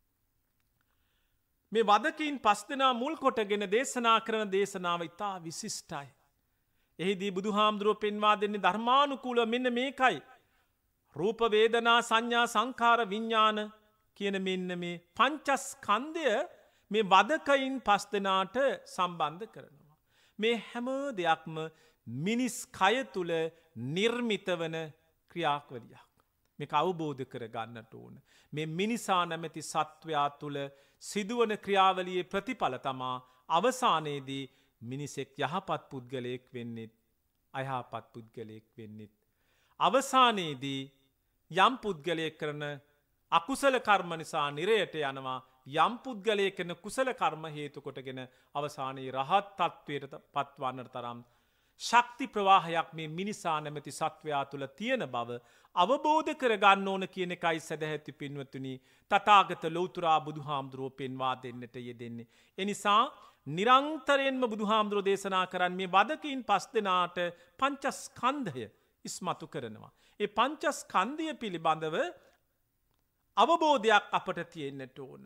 මේ වදකින් 5 දෙනා මුල් කොටගෙන දේශනා කරන දේශනාව ඉතා විශිෂ්ටයි. එහිදී බුදුහාමුදුරුවෝ පෙන්වා දෙන්නේ ධර්මානුකූලව මෙන්න මේකයි. රූප වේදනා සංඥා සංඛාර විඥාන කියන මෙන්න මේ පංචස්කන්ධය මේ වදකයින් 5 දෙනාට සම්බන්ධ කරනවා. මේ හැම දෙයක්ම මිනිස් කය තුල නිර්මිත වන ක්‍රියාවලියක්. මේක අවබෝධ කර ගන්නට ඕන. මේ මිනිසා නැමැති සත්වයා තුල සිදුවන ක්‍රියාවලියේ ප්‍රතිඵල තමා අවසානයේදී මිනිසෙක් යහපත් පුද්ගලයෙක් වෙන්නේ, අයහපත් පුද්ගලයෙක් වෙන්නේ. අවසානයේදී යම් පුද්ගලයෙක් කරන අකුසල කර්ම නිසා නිරයට යනවා. යම් පුද්ගලයෙක් කරන කුසල කර්ම හේතු කොටගෙන අවසානයේ රහත් තත්වයට පත්වන්නට තරම් ශක්ති ප්‍රවාහයක් මේ මිනිසා නැමැති සත්වයා තුළ තියෙන බව අවබෝධ කර ගන්න ඕන කියන එකයි සදැහැති පින්වතුනි තථාගත ලෞතුරා බුදුහාමුදුරුවෝ පෙන්වා දෙන්නට යෙදෙන්නේ. එනිසා නිරන්තරයෙන්ම බුදුහාමුදුරුවෝ දේශනා කරන්නේ මේ වදකින් 5 දෙනාට පංචස්කන්ධය ඉස්මතු කරනවා. ඒ පංචස්කන්ධය පිළිබඳව අවබෝධයක් අපට තියෙන්නට ඕන.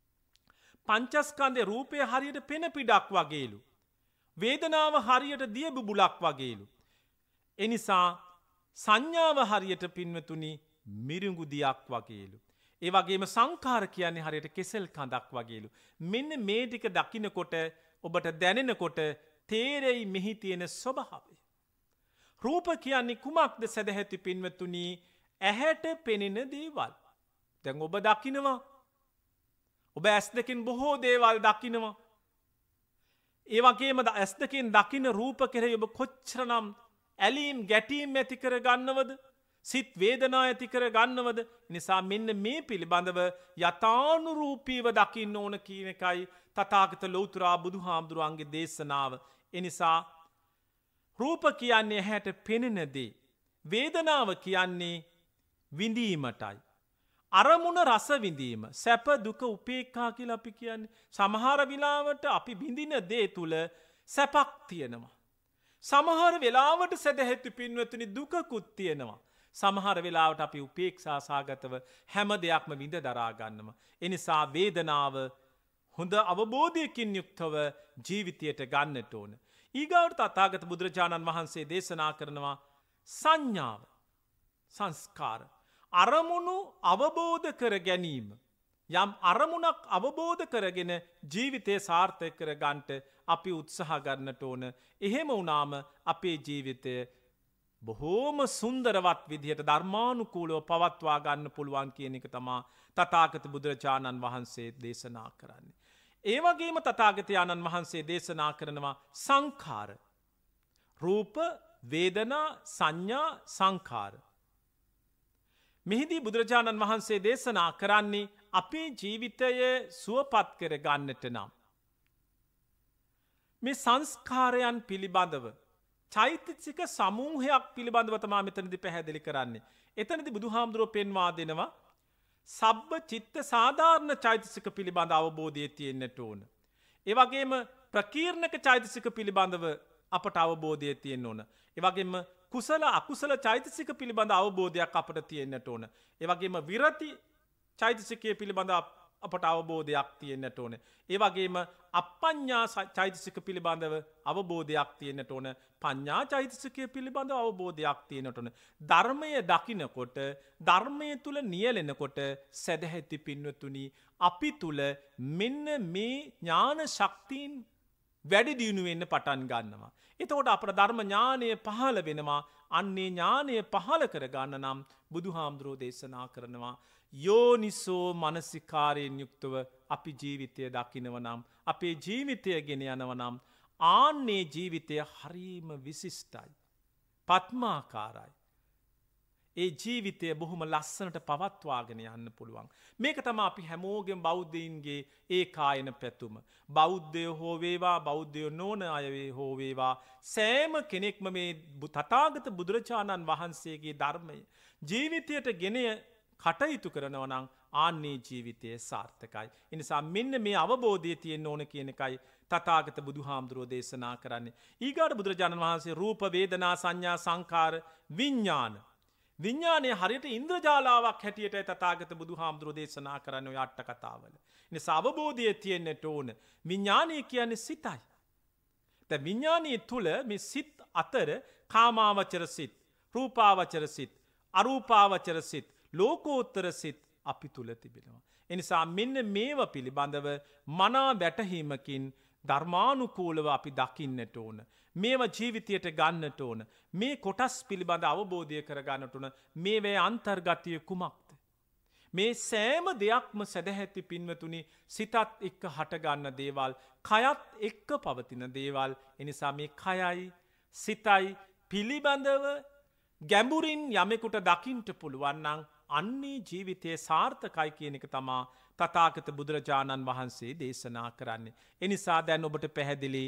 පංචස්කන්ධේ රූපය හරියට පෙන පිඩක් වගේලු. වේදනාව හරියට දිය බුබුලක් වගේලු. එනිසා සංඥාව හරියට පින්වතුනි මිරිඟු දියක් වගේලු. ඒ වගේම සංඛාර කියන්නේ හරියට කෙසෙල් කඳක් වගේලු. මෙන්න මේ ටික දකින්නකොට ඔබට දැනෙනකොට තේරෙයි මෙහි තියෙන ස්වභාවය. රූප කියන්නේ කුමක්ද සදැහැති පින්වතුනි? ඇහැට පෙනෙන දේවල්. දැන් ඔබ දකිනවා. ඔබ ඇස් දෙකෙන් බොහෝ දේවල් දකිනවා. ඒ වගේම ඇස් දෙකෙන් දකින රූප කෙරෙහි ඔබ කොච්චරනම් ඇලීම් ගැටීම් ඇති කර ගන්නවද? සිත් වේදනා ඇති කර ගන්නවද? නිසා මෙන්න මේ පිළිබඳව යථානුරූපීව දකින්න ඕන කියන එකයි තථාගත ලෞතුරා බුදුහාමුදුරුවන්ගේ දේශනාව. එනිසා රූප කියන්නේ ඇහැට පෙනෙන දේ. වේදනාව කියන්නේ විඳීමටයි. අරමුණ රස විඳීම, සැප දුක උපේක්ඛා කියලා අපි කියන්නේ. සමහර විලාවට අපි විඳින දේ තුල සැපක් තියෙනවා. සමහර වෙලාවට සැදැහැති පින්වතුනි දුකකුත් තියෙනවා. සමහර වෙලාවට අපි උපේක්ෂා සාගතව හැම දෙයක්ම විඳ දරාගන්නම. එනිසා වේදනාව හොඳ අවබෝධයකින් යුක්තව ජීවිතයට ගන්නට ඕන. ඊගාවට තථාගත බුදුරජාණන් වහන්සේ දේශනා කරනවා සංඥාව සංස්කාර අරමුණු අවබෝධ කර ගැනීම. යම් අරමුණක් අවබෝධ කරගෙන ජීවිතය සාර්ථක කර ගන්නට අපි උත්සාහ ගන්නට ඕන. එහෙම වුණාම අපේ ජීවිතය බොහෝම සුන්දරවත් විදිහට ධර්මානුකූලව පවත්වා ගන්න පුළුවන් කියන එක තමා තථාගත බුදුරජාණන් වහන්සේ දේශනා කරන්නේ. ඒ වගේම තථාගතයන්න් වහන්සේ දේශනා කරනවා සංඛාර. රූප, වේදනා, සංඥා, සංඛාර. මෙහිදී බුදුරජාණන් වහන්සේ දේශනා කරන්නේ අපේ ජීවිතය සුවපත් කර ගන්නට නම් මේ සංස්කාරයන් පිළිබඳව චෛතසික සමූහයක් පිළිබඳව තමා මෙතනදී පැහැදිලි කරන්නේ. එතනදී බුදුහාමුදුරුවෝ පෙන්වා දෙනවා සබ්බ චිත්ත සාධාරණ චෛතසික පිළිබඳ අවබෝධය තියෙන්නට ඕන. ඒ වගේම ප්‍රකීර්ණක චෛතසික පිළිබඳව අපට අවබෝධය තියෙන්න ඕන. ඒ වගේම කුසල අකුසල චෛතසික පිළිබඳ අවබෝධයක් අපට තියෙන්නට ඕන. ඒ වගේම විරති චෛතසිකය පිළිබඳ අපට අවබෝධයක් තියෙන්නට ඕන. ඒ වගේම අප්පඤ්ඤා චෛතසික පිළිබඳව අවබෝධයක් තියෙන්නට ඕන. පඤ්ඤා චෛතසිකය පිළිබඳව අවබෝධයක් තියෙන්නට ඕන. ධර්මය දකිනකොට ධර්මය තුල නියැලෙනකොට සදැහැති පින්වතුනි අපි තුල මෙන්න මේ ඥාන ශක්තියින් වැඩි දියුණු වෙන්න පටන් ගන්නවා. එතකොට අපේ ධර්ම ඥානය පහළ වෙනවා. අන්නේ ඥානය පහළ කර ගන්න නම් බුදුහාමුදුරෝ දේශනා කරනවා යෝනිසෝ මනසිකාරයෙන් යුක්තව අපි ජීවිතය දකිනව නම් අපේ ජීවිතය ගෙන යනව නම් ආන්නේ ජීවිතය හරීම විශිෂ්ටයි. පద్මාකාරයි. ඒ ජීවිතය බොහොම ලස්සනට පවත්වාගෙන යන්න පුළුවන්. මේක තමයි අපි හැමෝගෙම බෞද්ධයින්ගේ ඒකායන පැතුම. බෞද්ධයෝ හෝ වේවා බෞද්ධයෝ නොවන අය හෝ වේවා සෑම කෙනෙක්ම මේ තථාගත බුදුරජාණන් වහන්සේගේ ධර්මය ජීවිතයට ගෙන කටයුතු කරනවා නම් ආන්නේ ජීවිතය සාර්ථකයි. ඒ නිසා මෙන්න මේ අවබෝධය තියෙන්න ඕන කියන එකයි තථාගත බුදුහාමුදුරෝ දේශනා කරන්නේ. ඊගාට බුදුරජාණන් වහන්සේ රූප, වේදනා, සංඥා, සංකාර, විඥාන විඥානය හරියට ඉන්ද්‍රජාලාවක් හැටියට තථාගත බුදුහාමුදුරෝ දේශනා කරන්නේ ඔය අට කතාවල. නිසා අවබෝධය තියෙන්නට ඕන. විඥානය කියන්නේ සිතයි. දැන් විඥානයේ තුල මේ සිත් අතර කාමාවචර සිත්, රූපාවචර සිත්, අරූපාවචර සිත්, ලෝකෝත්තර සිත් අපි තුල තිබෙනවා. එනිසා මෙන්න මේව පිළිබඳව මනා වැටහීමකින් ධර්මානුකූලව අපි දකින්නට ඕන. මේව ජීවිතයට ගන්නට ඕන. මේ කොටස් පිළිබඳ අවබෝධය කර ගන්නට ඕන. මේවේ අන්තර්ගතය කුමක්ද? මේ සෑම දෙයක්ම සදැහැති පින්වතුනි සිතත් එක්ක හටගන්න දේවල්, කයත් එක්ක පවතින දේවල්. එනිසා මේ කයයි සිතයි පිළිබඳව ගැඹුරින් යමෙකුට දකින්නට පුළුවන් නම් අන්නේ ජීවිතයේ සාර්ථකයි කියන එක තමා තථාගත බුදුරජාණන් වහන්සේ දේශනා කරන්නේ. එනිසා දැන් ඔබට පැහැදිලි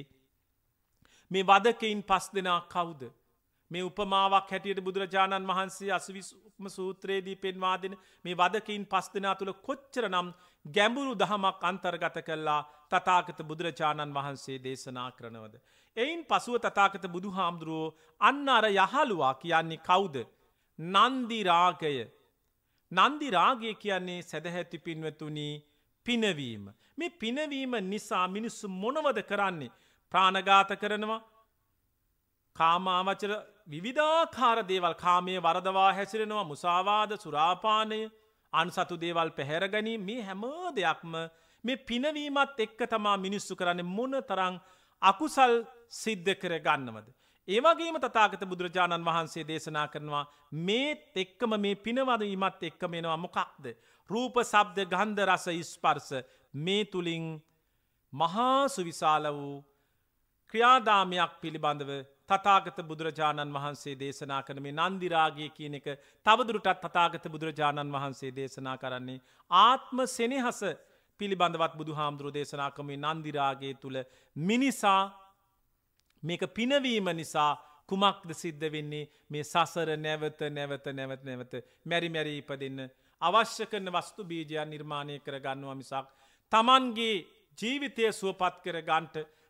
මේ වදකයින් 5 දෙනා කවුද? මේ උපමාවක් හැටියට බුදුරජාණන් වහන්සේ 80 සූත්‍රයේදී පෙන්වා දෙන මේ වදකයින් 5 දෙනා තුල කොච්චරනම් ගැඹුරු දහමක් අන්තර්ගත කළා තථාගත බුදුරජාණන් වහන්සේ දේශනා කරනවද? එයින් පසුව තථාගත බුදුහාමුදුරුවෝ අන්න අර යහළුවා කියන්නේ කවුද? නන්දි රාගය. නන්දි රාගය කියන්නේ සදැහැති පින්වතුනි පිනවීම. මේ පිනවීම නිසා මිනිස්සු මොනවද කරන්නේ? ප්‍රාණඝාත කරනවා. කාමාවචර විවිධාකාර දේවල් කාමයේ වරදවා හැසිරෙනවා. මුසාවාද, සුරාපානය, අන්සතු දේවල් පැහැර ගැනීම මේ හැම දෙයක්ම මේ පිනවීමත් එක්ක තමා මිනිස්සු කරන්නේ මොනතරම් අකුසල් සිද්ධ කර ගන්නවද? ඒ වගේම තථාගත බුදුරජාණන් වහන්සේ දේශනා කරනවා මේ එක්කම මේ පිනවීමත් එක්කම එනවා මොකක්ද? රූප, ශබ්ද, ගන්ධ, රස, ස්පර්ශ මේ තුලින් මහා සුවිශාල වූ ක්‍රියාදාමයක් පිළිබඳව තථාගත බුදුරජාණන් වහන්සේ දේශනා කරන මේ නන්දි රාගය කියන එක තවදුරටත් තථාගත බුදුරජාණන් වහන්සේ දේශනා කරන්නේ ආත්ම සෙනෙහස පිළිබඳවත් බුදුහාමුදුරෝ දේශනා කරන මේ නන්දි රාගය තුල මිනිසා මේක පිනවීම නිසා කුමක්ද සිද්ධ වෙන්නේ? මේ සසර නැවත මෙරි මෙරි ඉපදෙන්න අවශ්‍ය කරන වස්තු බීජයන් නිර්මාණය කර ගන්නවා මිසක් Tamanගේ ජීවිතය සුවපත් කර ගන්නට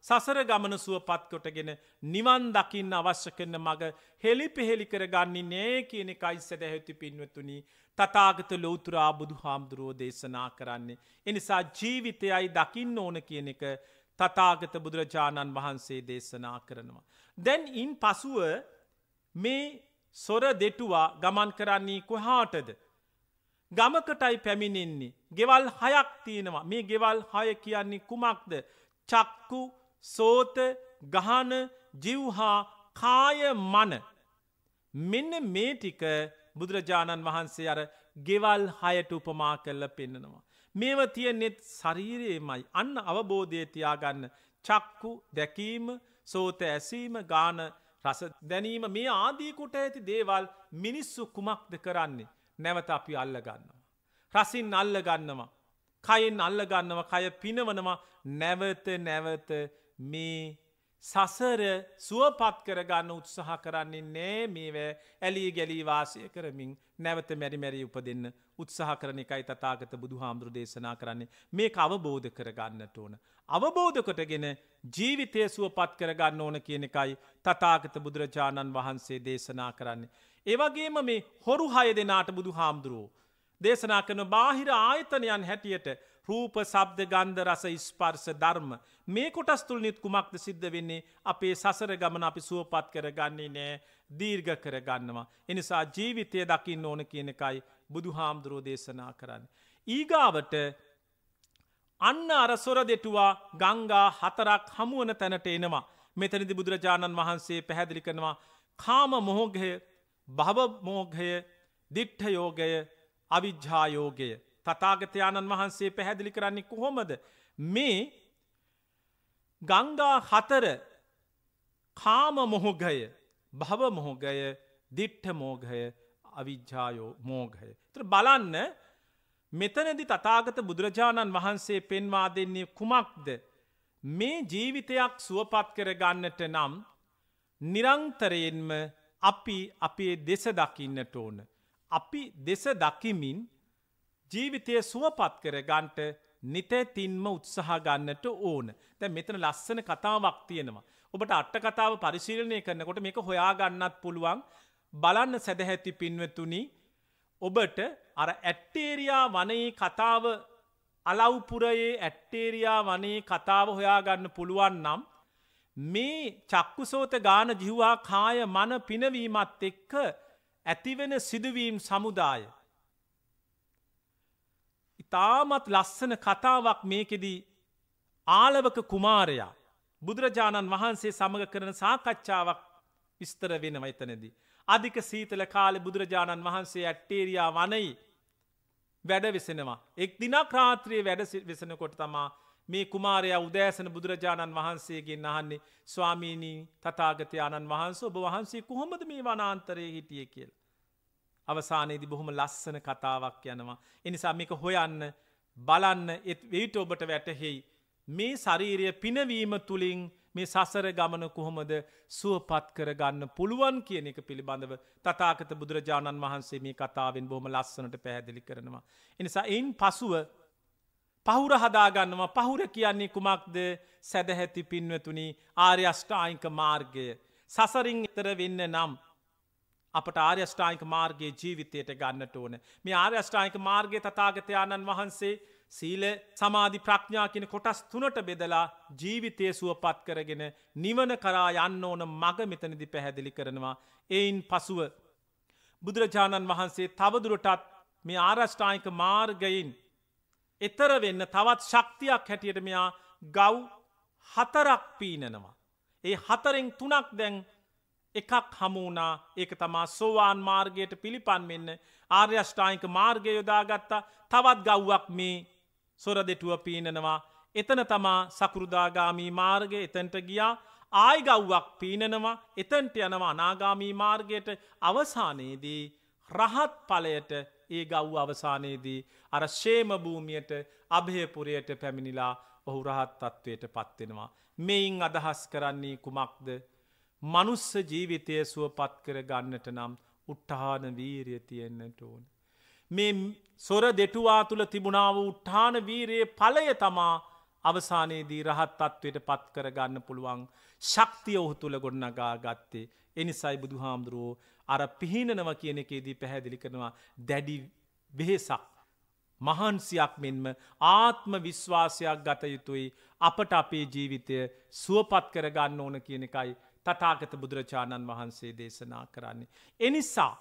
සසර ගමන සුවපත් කොටගෙන නිවන් දකින්න අවශ්‍ය කරන මග හෙළි පෙහෙළි කරගන්නේ නෑ කියන එකයි සදැහැති පින්වතුනි තථාගත ලෞතුරා බුදු හාමුදුරුවෝ දේශනා කරන්නේ. එනිසා ජීවිතයයි දකින්න ඕන කියන එක තථාගත බුදුරජාණන් වහන්සේ දේශනා කරනවා. දැන් ඉන් පසුව මේ සොර දෙටුවා ගමන් කරන්නේ කොහාටද? ගමකටයි පැමිණෙන්නේ. ගෙවල් 6ක් තියෙනවා. මේ ගෙවල් 6 කියන්නේ කුමක්ද? චක්කු, සෝත, ගහන, જીවහා, කාය, මන. මෙන්න මේ ටික බුදුරජාණන් වහන්සේ අර ගෙවල් 6ට උපමා කරලා පෙන්නනවා. මේව තියෙන්නේ ශරීරයේමයි. අන්න අවබෝධය තියාගන්න. චක්කු දැකීම, සෝත ඇසීම, ගාන රස දැනීම මේ ආදී කොට ඇති දේවල් මිනිස්සු කුමක්ද කරන්නේ? නැවත අපි අල්ල ගන්නවා. රසින් අල්ල ගන්නවා. කයෙන් අල්ල ගන්නවා. කය පිනවනවා. නැවත නැවත මේ සසර සුවපත් කරගන්න උත්සාහ කරන්නේ නෑ. මේව ඇලී ගැලී වාසය කරමින් නැවත මෙරි මෙරි උපදින්න උත්සාහ කරන එකයි තථාගත බුදුහාමුදුරු දේශනා කරන්නේ. මේක අවබෝධ කරගන්නට ඕන. අවබෝධ කොටගෙන ජීවිතය සුවපත් කරගන්න ඕන කියන එකයි තථාගත බුදුරජාණන් වහන්සේ දේශනා කරන්නේ. ඒ වගේම මේ හොරු 6 දෙනාට බුදුහාමුදුරුවෝ දේශනා කරන බාහිර ආයතනයන් හැටියට රූප, ශබ්ද, ගන්ධ, රස, ස්පර්ශ, ධර්ම මේ කොටස් තුලින් කුමක්ද සිද්ධ වෙන්නේ? අපේ සසර ගමන අපි සුවපත් කරගන්නේ නෑ, දීර්ඝ කරගන්නවා. ඒ නිසා ජීවිතය දකින්න ඕන කියන එකයි බුදුහාමුදුරුවෝ දේශනා කරන්නේ. ඊගාවට අන්න අර සොර දෙටුවා ගංගා 4ක් හමුවන තැනට එනවා. මෙතනදී බුදුරජාණන් වහන්සේ පැහැදිලි කරනවා කාම මොහොගය, භව මොහොගය, දිට්ඨ යෝගය, අවිජ්ජා යෝගය. තථාගතයන්න් වහන්සේ පැහැදිලි කරන්නේ කොහොමද? මේ ගංගා 4 කාම මොහොගය, භව මොහොගය, දිට්ඨ මොහොගය, අවිජ්ජා මොහොගය. ඒතර බලන්න මෙතනදී තථාගත බුදුරජාණන් වහන්සේ පෙන්වා දෙන්නේ කුමක්ද? මේ ජීවිතයක් සුවපත් කර ගන්නට නම් නිරන්තරයෙන්ම අපි අපේ දෙස දකින්නට ඕන. අපි දෙස දකිමින් ජීවිතය සුවපත් කර ගන්නට නිතැතින්ම උත්සාහ ගන්නට ඕන. දැන් මෙතන ලස්සන කතාවක් තියෙනවා. ඔබට අට කතාව පරිශීලනය කරනකොට මේක හොයා ගන්නත් පුළුවන්. බලන්න සදැහැති පින්වතුනි, ඔබට අර ඇට්ටේරියා වනයේ කතාව, අලව්පුරයේ ඇට්ටේරියා වනයේ කතාව හොයාගන්න පුළුවන් නම් මේ චක්කුසෝත ගාන ජීවහා කාය මන පිනවීමත් එක්ක ඇතිවෙන සිදුවීම් සමුදාය. ඉතාමත් ලස්සන කතාවක් මේකෙදී ආලවක කුමාරයා බුදුරජාණන් වහන්සේ සමග කරන සාකච්ඡාවක් විස්තර වෙනවා එතනදී. අධික සීතල කාලේ බුදුරජාණන් වහන්සේ ඇට්ටේරියා වනයේ වැඩ වෙසෙනවා. එක් දිනක් රාත්‍රියේ වැඩ වෙසෙනකොට තමා මේ කුමාරයා උදෑසන බුදුරජාණන් වහන්සේගෙන් අහන්නේ, ස්වාමීනි තථාගතයන්න් වහන්සේ, ඔබ වහන්සේ කොහොමද මේ වනාන්තරයේ හිටියේ කියලා. අවසානයේදී බොහොම ලස්සන කතාවක් යනවා. ඒ නිසා මේක හොයන්න, බලන්න, ඒත් ඔබට වැටහෙයි මේ ශාරීරිය පිනවීම තුලින් මේ සසර ගමන කොහොමද සුවපත් කරගන්න පුළුවන් කියන එක පිළිබඳව තථාගත බුදුරජාණන් වහන්සේ මේ කතාවෙන් බොහොම ලස්සනට පැහැදිලි කරනවා. ඒ නිසා එයින් පසුව පහුර හදාගන්නවා. පහුර කියන්නේ කුමක්ද? සදැහැති පින්වතුනි, ආර්ය අෂ්ටාංගික මාර්ගය. සසරින් ඈතර වෙන්න නම් අපට ආර්ය අෂ්ටාංගික මාර්ගයේ ජීවිතයට ගන්නට ඕන. මේ ආර්ය අෂ්ටාංගික මාර්ගයේ තථාගතයන්න් වහන්සේ සීල, සමාධි, ප්‍රඥා කියන කොටස් 3ට බෙදලා ජීවිතය සුවපත් කරගෙන නිවන කරා යන්න ඕන මඟ මෙතනදී පැහැදිලි කරනවා. එයින් පසුව බුදුරජාණන් වහන්සේ තවදුරටත් මේ ආර්ය අෂ්ටාංගික මාර්ගයෙන් ඈතර වෙන්න තවත් ශක්තියක් හැටියට මෙයා ගව් 4ක් පීනනවා. ඒ 4න් 3ක් දැන් එකක් හමු වුණා. ඒක තමා සෝවාන් මාර්ගයට පිළිපන් වෙන්න ආර්ය අෂ්ටාංගික මාර්ගය යොදාගත්තා. තවත් ගව්වක් මේ සොර දෙටුව පීනනවා. එතන තමා සකෘදාගාමී මාර්ගය. එතනට ගියා. ආයි ගව්වක් පීනනවා. එතනට යනවා අනාගාමී මාර්ගයට. අවසානයේදී රහත් ඵලයට ඒ ගව්ව අවසානයේදී අර ෂේම භූමියට, අභයපුරයට පැමිණිලා ඔහු රහත් තත්වයට පත් වෙනවා. මේන් අදහස් කරන්නේ කුමක්ද? මනුස්ස ජීවිතය සුවපත් කර ගන්නට නම් උත්හාන වීරිය තියෙන්නට ඕන. මේ සොර දෙටුවා තුළ තිබුණා වූ උත්හාන වීරියේ ඵලය තමා අවසානයේදී රහත් තත්ත්වයට පත් කරගන්න පුළුවන් ශක්තිය ඔහු තුළ ගොඩනගා ගත්තේ. එනිසයි බුදුහාමුදුරුවෝ අර පිහිනනව කියන එකේදී පැහැදිලි කරනවා දැඩි වෙහෙසක් මහන්සියක් මෙන්ම ආත්ම විශ්වාසයක් ගත යුතුයි අපට අපේ ජීවිතය සුවපත් කරගන්න ඕන කියන එකයි තථාගත බුදුරජාණන් වහන්සේ දේශනා කරන්නේ. එනිසා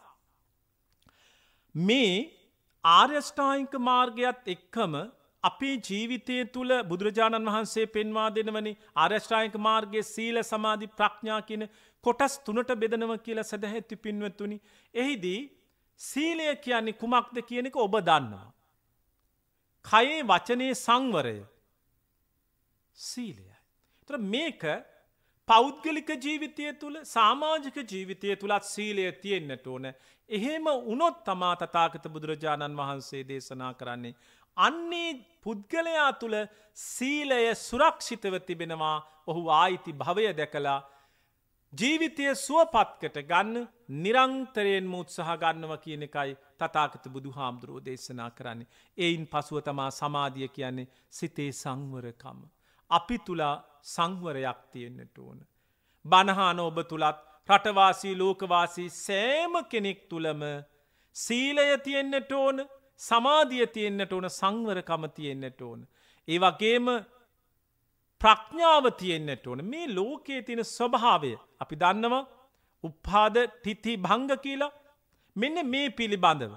මේ ආර්ය අෂ්ටාංගික මාර්ගයත් එක්කම අපේ ජීවිතය තුළ බුදුරජාණන් වහන්සේ පෙන්වා දෙනවනේ ආර්ය අෂ්ටාංගික මාර්ගයේ සීල සමාධි ප්‍රඥා කියන කොටස් 3ට බෙදනවා කියලා සදහැති පින්වත්තුනි. එහිදී සීලය කියන්නේ කුමක්ද කියන එක ඔබ දන්නවා. කයේ වචනේ සංවරය සීලයයි. ඒතර මේක පෞද්ගලික ජීවිතය තුළ සමාජික ජීවිතය තුලත් සීලය තියෙන්නට ඕන. එහෙම වුණොත් තමා තථාගත බුදුරජාණන් වහන්සේ දේශනා කරන්නේ අන්නේ පුද්ගලයා තුළ සීලය සුරක්ෂිතව තිබෙනවා. ඔහු ආයිති භවය දැකලා ජීවිතය සුවපත්කට ගන්න නිරන්තරයෙන්ම උත්සාහ ගන්නවා කියන එකයි තථාගත බුදුහාමුදුරුවෝ දේශනා කරන්නේ. එයින් පසුව තමා සමාධිය කියන්නේ සිතේ සංවරකම. අපි තුල සංවරයක් තියෙන්නට ඕන. බණහන ඔබ තුලත් රටවාසී ලෝකවාසී සෑම කෙනෙක් තුලම සීලය තියෙන්නට ඕන, සමාධිය තියෙන්නට ඕන, සංවරකම තියෙන්නට ඕන. ඒ වගේම ප්‍රඥාව තියෙන්නට ඕන. මේ ලෝකයේ තියෙන ස්වභාවය අපි දන්නවා උපාද තිති භංග කියලා. මෙන්න මේ පිළිබඳව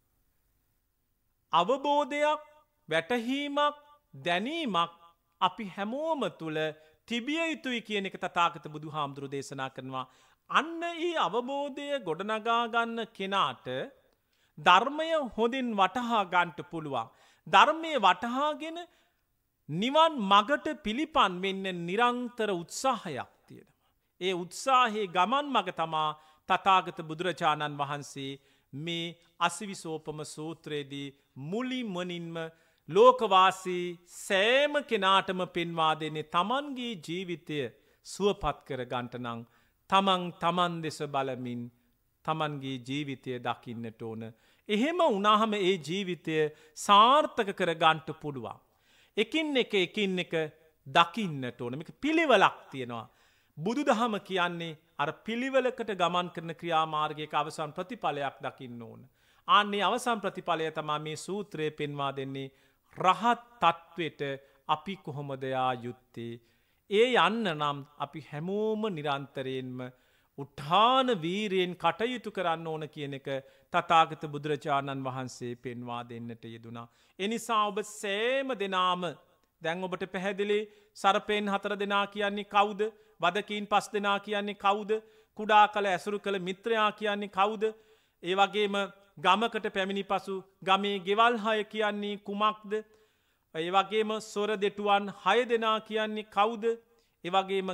අවබෝධයක්, වැටහීමක්, දැනීමක් අපි හැමෝම තුල තිබිය යුතුයි කියන එක තථාගත බුදුහාමුදුරු දේශනා කරනවා. අන්න ඒ අවබෝධය ගොඩනගා ගන්න කෙනාට ධර්මය හොඳින් වටහා ගන්නට පුළුවන්. ධර්මයේ වටහාගෙන නිවන් මගට පිළිපන් වෙන්න නිරන්තර උත්සාහයක් තියෙනවා. ඒ උත්සාහයේ ගමන් මග තමා තථාගත බුදුරජාණන් වහන්සේ මේ අසිවිසෝපම සූත්‍රයේදී මුලින්ම ලෝකවාසී සෑම කෙනාටම පෙන්වා දෙන්නේ තමන්ගේ ජීවිතය සුවපත් කර ගන්නට නම් තමන් දෙස බලමින් තමන්ගේ ජීවිතය දකින්නට ඕන. එහෙම වුණාම ඒ ජීවිතය සාර්ථක කර ගන්නට පුළුවන්. එකින් එක දකින්නට ඕන. මේක පිළිවෙලක් තියෙනවා. බුදුදහම කියන්නේ අර පිළිවෙලකට ගමන් කරන ක්‍රියාමාර්ගයක අවසන් ප්‍රතිඵලයක් දකින්න ඕන. ආන්නේ අවසන් ප්‍රතිඵලය තමයි මේ සූත්‍රයේ පෙන්වා දෙන්නේ රහත් තත්වෙට අපි කොහොමද යා යුත්තේ. ඒ යන්න නම් අපි හැමෝම නිරන්තරයෙන්ම උත්හාන වීරයෙන් කටයුතු කරන්න ඕන කියන එක තථාගත බුදුරජාණන් වහන්සේ පෙන්වා දෙන්නට යෙදුනා. එනිසා ඔබ සෑම දෙනාම දැන් ඔබට පැහැදිලි සර්පෙන් 4 දෙනා කියන්නේ කවුද? වදකින් 5 දෙනා කියන්නේ කවුද? කුඩා කල ඇසුරු කළ මිත්‍රයා කියන්නේ කවුද? ඒ වගේම ගමකට පැමිණි පසු ගමේ ගෙවල් 6 කියන්නේ කුමක්ද? ඒ වගේම සොර දෙටුවන් 6 දෙනා කියන්නේ කවුද? ඒ වගේම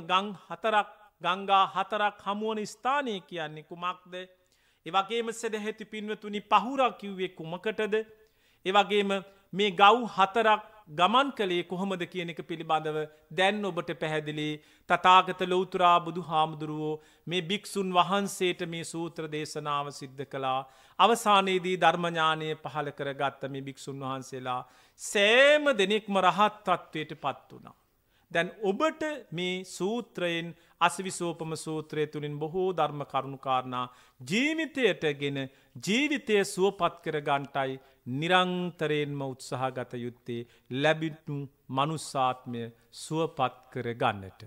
ගංගා 4ක් හමුවන ස්ථානය කියන්නේ කුමක්ද? ඒ වගේම සදහෙති පින්වතුනි පහුරක් කිව්වේ කුමකටද? ඒ වගේම මේ ගව් 4ක් ගමන් කළේ කොහොමද කියන එක පිළිබඳව දැන් ඔබට පැහැදිලි. තථාගත ලෞතර බුදුහාමුදුරුවෝ මේ භික්ෂුන් වහන්සේට මේ සූත්‍ර දේශනාව සිද්ධ කළා. අවසානයේදී ධර්ම ඥානය පහළ කරගත්ත මේ භික්ෂුන් වහන්සේලා සෑම දෙනෙක්ම රහත් ත්වයට පත් වුණා. දැන් ඔබට මේ සූත්‍රයෙන් අසවිසෝපම සූත්‍රය තුලින් බොහෝ ධර්ම කරුණු කාරණා ජීවිතයට ගෙන ජීවිතය සුවපත් කර ගන්නටයි නිරන්තරයෙන්ම උත්සාහ ගත යුත්තේ ලැබිතු මනුස්සාත්මය සුවපත් කර ගන්නට.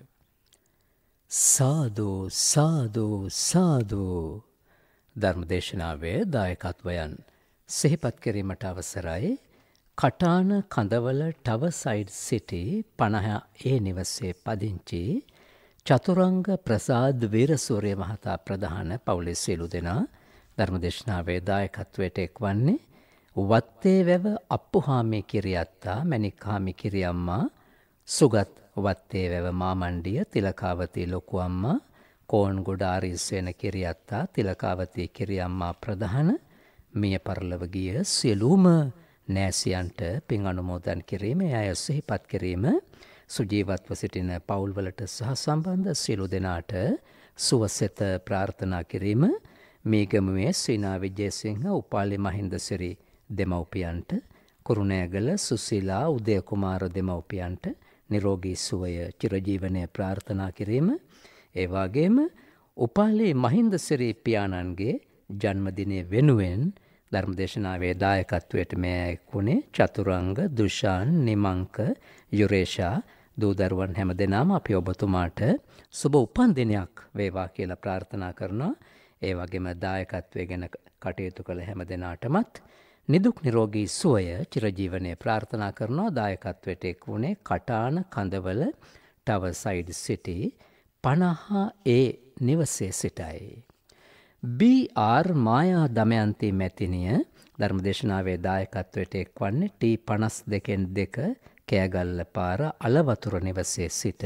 සාදු සාදු සාදු. ධර්මදේශනාවේ දායකත්වයන් සිහිපත් කිරීමට අවසරයි. කටාන කඳවල ටවසයිඩ් සිටි 50A නිවසේ පදිංචි චතුරංග ප්‍රසාද් වීරසූරිය මහතා ප්‍රධාන පවුලේ සියලු දෙනා ධර්මදේශනාවේ දායකත්වයට එක්වන්නේ වත්තේ වැව අප්පුහාමි කිරියත්තා මණික්හාමි කිරියම්මා සුගත් වත්තේ වැව මාමණ්ඩිය තිලකාවතී ලොකු අම්මා කෝන්ගොඩ ආරියසේන කිරියත්තා තිලකාවතී කිරියම්මා ප්‍රධාන මිය පරලොව ගිය සියලුම නෑසියන්ට පින් අනුමෝදන් කිරීම අය සිහිපත් කිරීම සුජීවත්ව සිටින පවුල්වලට සහ සම්බන්ධ සියලු දෙනාට සුවසෙත ප්‍රාර්ථනා කිරීම මේගමුවේ සීනා විජේසිංහ උපාලි මහින්දසිරි දෙමව්පියන්ට කුරුණෑගල සුසීලා උදයකුමාර දෙමව්පියන්ට නිරෝගී සුවය චිරජීවනය ප්‍රාර්ථනා කිරීම. ඒ වගේම උපාලි මහින්ද සිරි පියාණන්ගේ ජන්මදිනය වෙනුවෙන් ධර්මදේශනාවේ දායකත්වයට මේ එක්වුණේ චතුරංග, දුෂාන්, නිමංක, යුරේෂා දූදරුවන් හැම දෙනාම අපි ඔබතුමාට සුබ උපන්දිනයක් වේවා කියලා ප්‍රාර්ථනා කරනවා. ඒ වගේම දායකත්වය ගැන කටයුතු කළ හැම දෙනාටමත් නිදුක් නිරෝගී සුවය චිරජීවනය ප්‍රාර්ථනා කරනවා. දායකත්වයට එක් වුණේ කටාන කඳවල ටවර්සයිඩ් සිටි 50A නිවසේ සිටයි. B.R. මායා දමයන්ති මැතිනිය ධර්මදේශනාවේ දායකත්වයට එක්වන්නේ T52 කෑගල්ල පාර අලවතුර නිවසේ සිට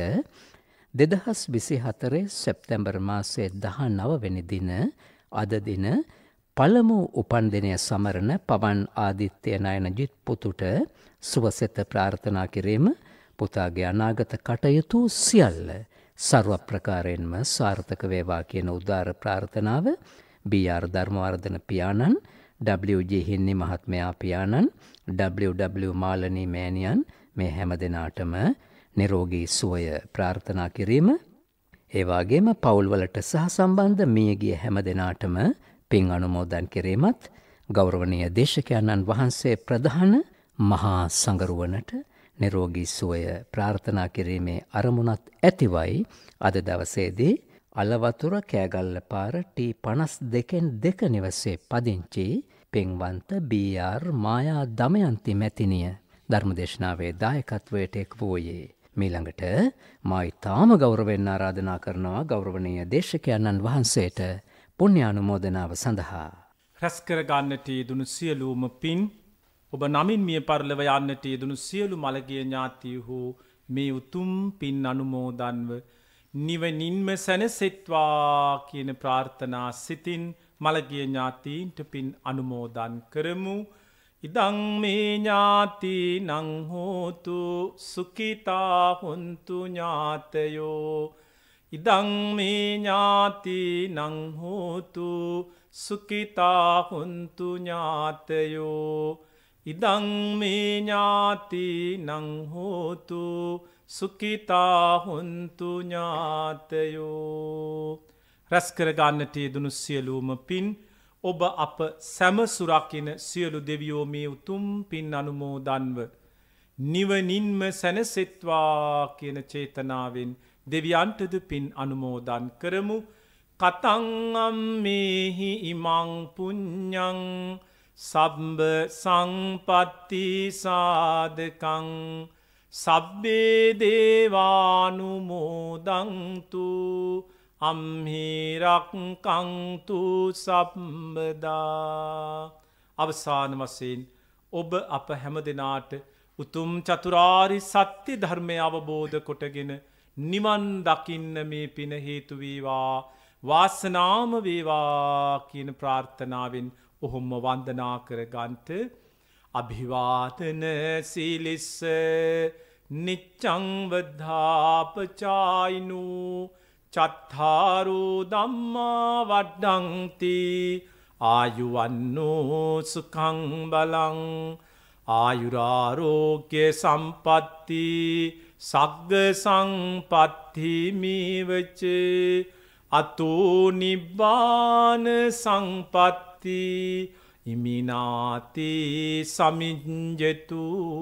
2024 සැප්තැම්බර් මාසයේ 19 වෙනි දින අද දින පළමු උපන්දිනය සමරන පවන් ආදිත්‍ය නයනජිත් පුතුට සුවසෙත ප්‍රාර්ථනා කිරීම. පුතාගේ අනාගත කටයුතු සියල්ල සර්ව ප්‍රකාරයෙන්ම සාර්ථක වේවා කියන උදාර ප්‍රාර්ථනාව B.R. ධර්මවර්ධන පියාණන්, W.G. හින්නි මහත්මයා පියාණන්, W.W. මාලනී මෑණියන් මේ හැම දෙනාටම නිරෝගී සුවය ප්‍රාර්ථනා කිරීම. ඒ වගේම පවුල්වලට සහ සම්බන්ධ මියගිය හැම දෙනාටම පින් අනුමෝදන් කිරීමත් ගෞරවනීය දේශකයන්න් වහන්සේ ප්‍රධාන මහා සංඝරුවනට නිරෝගී සුවය ප්‍රාර්ථනා කිරීමේ අරමුණත් ඇතිවයි අද දවසේදී අලවතුර කෑගල්ල පාර T52 නිවසේ පදිංචි පින්වන්ත B.R. මායා දමයන්ති මැතිනිය ධර්මදේශනාවේ දායකත්වයට එක් වූයේ. මීළඟට මා ඉතාම ගෞරවයෙන් ආරාධනා කරනවා ගෞරවනීය දේශකයන්න් වහන්සේට පුණ්‍යානුමෝදනාව සඳහා. රැස් කර ගන්නට යෙදුණු සියලුම පින් ඔබ නමින් මිය පරලොව යන්නට යෙදුණු සියලු මළගිය ඥාතීහු මේ උතුම් පින් අනුමෝදන්ව නිවනින්ම සැනසෙත්වා කියන ප්‍රාර්ථනා සිතින් මළගිය ඥාතීන්ට පින් අනුමෝදන් කරමු. ඉදං මේ ඥාතිනං හෝතු සුඛිතා හොන්තු ඥාතයෝ. ඉදං මේ ඥාතිනං හෝතු සුඛිතා හොන්තු ඥාතයෝ. ඉදං මේ ඥාතිනං හෝතු සුඛිතා හොන්තු ඥාතයෝ. රැස් කර ගන්නට යෙදුණු සියලුම පින් ඔබ අප සැම සුරකින සියලු දෙවියෝ මේ උතුම් පින් අනුමෝදන්ව නිවනින්ම සැනසෙත්වා කියන චේතනාවෙන් දෙවියන්ටද පින් අනුමෝදන් කරමු. කතං අම්මේහි ඉමං පුඤ්ඤං සබ්බ සංපත්ති සාධකං සබ්බේ දේවානුමෝදන්තු අම්හිරක්කංතු සම්බදා. අවසාන වශයෙන් ඔබ අප හැම දෙනාට උතුම් චතුරාරි සත්‍ය ධර්මය අවබෝධ කොටගෙන නිවන් දකින්න මේ පින හේතු වේවා වාසනාම වේවා කියන ප්‍රාර්ථනාවෙන් ඔහොම වන්දනා කර ගන්නට. අභිවාදන සීලිස්ස නිච්ඡං වද්ධාපචායිනු චත්තාරු ධම්මා වඩ්ඩಂತಿ ආයුවන්නෝ සුඛං බලං ආයුරාෝග්‍ය සම්පatti සග්ග සංපatti මේවච අතෝ නිබ්බාන සංපatti ඉමිනාති සමිඤ්ජතු.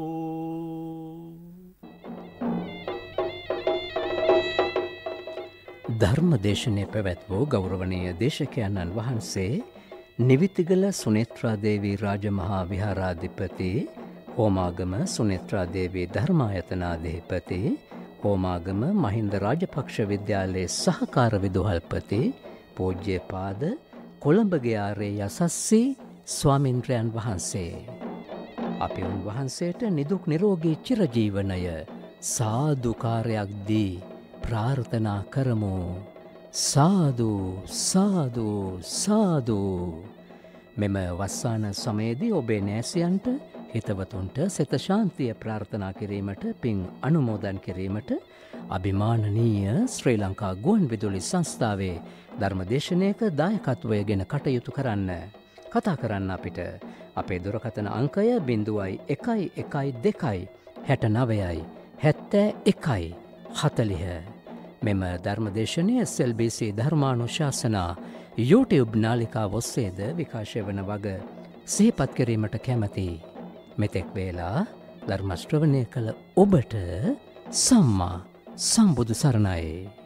ධර්මදේශනය පැවැත් වූ ගෞරවනීය දේශකයන්න් වහන්සේ නිවිතිගල සුනේත්‍රාදේවී රාජමහා විහාරාධිපති, හෝමාගම සුනේත්‍රාදේවී ධර්මායතනාධිපති, හෝමාගම මහින්ද රාජපක්ෂ විද්‍යාලයේ සහකාර විදුහල්පති පූජ්‍යපාද කොළඹගේ ආරේ යසස්සී ස්වාමින්ද්‍රයන් වහන්සේ. අපි උන්වහන්සේට නිදුක් නිරෝගී චිරජීවනය සාදුකාරයක් දී ප්‍රාර්ථනා කරමු. සාදු සාදු සාදු. මෙම වස්සාන සමයේදී ඔබේ නෑසියන්ට හිතවතුන්ට සිත ශාන්තිය ප්‍රාර්ථනා කිරීමට පින් අනුමෝදන් කිරීමට අභිමානනීය ශ්‍රී ලංකා ගුවන් විදුලි සංස්ථාවේ ධර්මදේශනයක දායකත්වය ගෙන කටයුතු කරන්න. කතා කරන්න අපිට. අපේ දුරකථන අංකය 0112 69 7140. මෙම ධර්මදේශනය SLBC ධර්මානුශාසනා YouTube නාලිකා ඔස්සේද විකාශය වන වග සිහිපත් කිරීමට කැමති. මෙතෙක් වේලා ධර්මශ්‍රවණය කළ ඔබට සම්මා සම්බුදු සරණයි.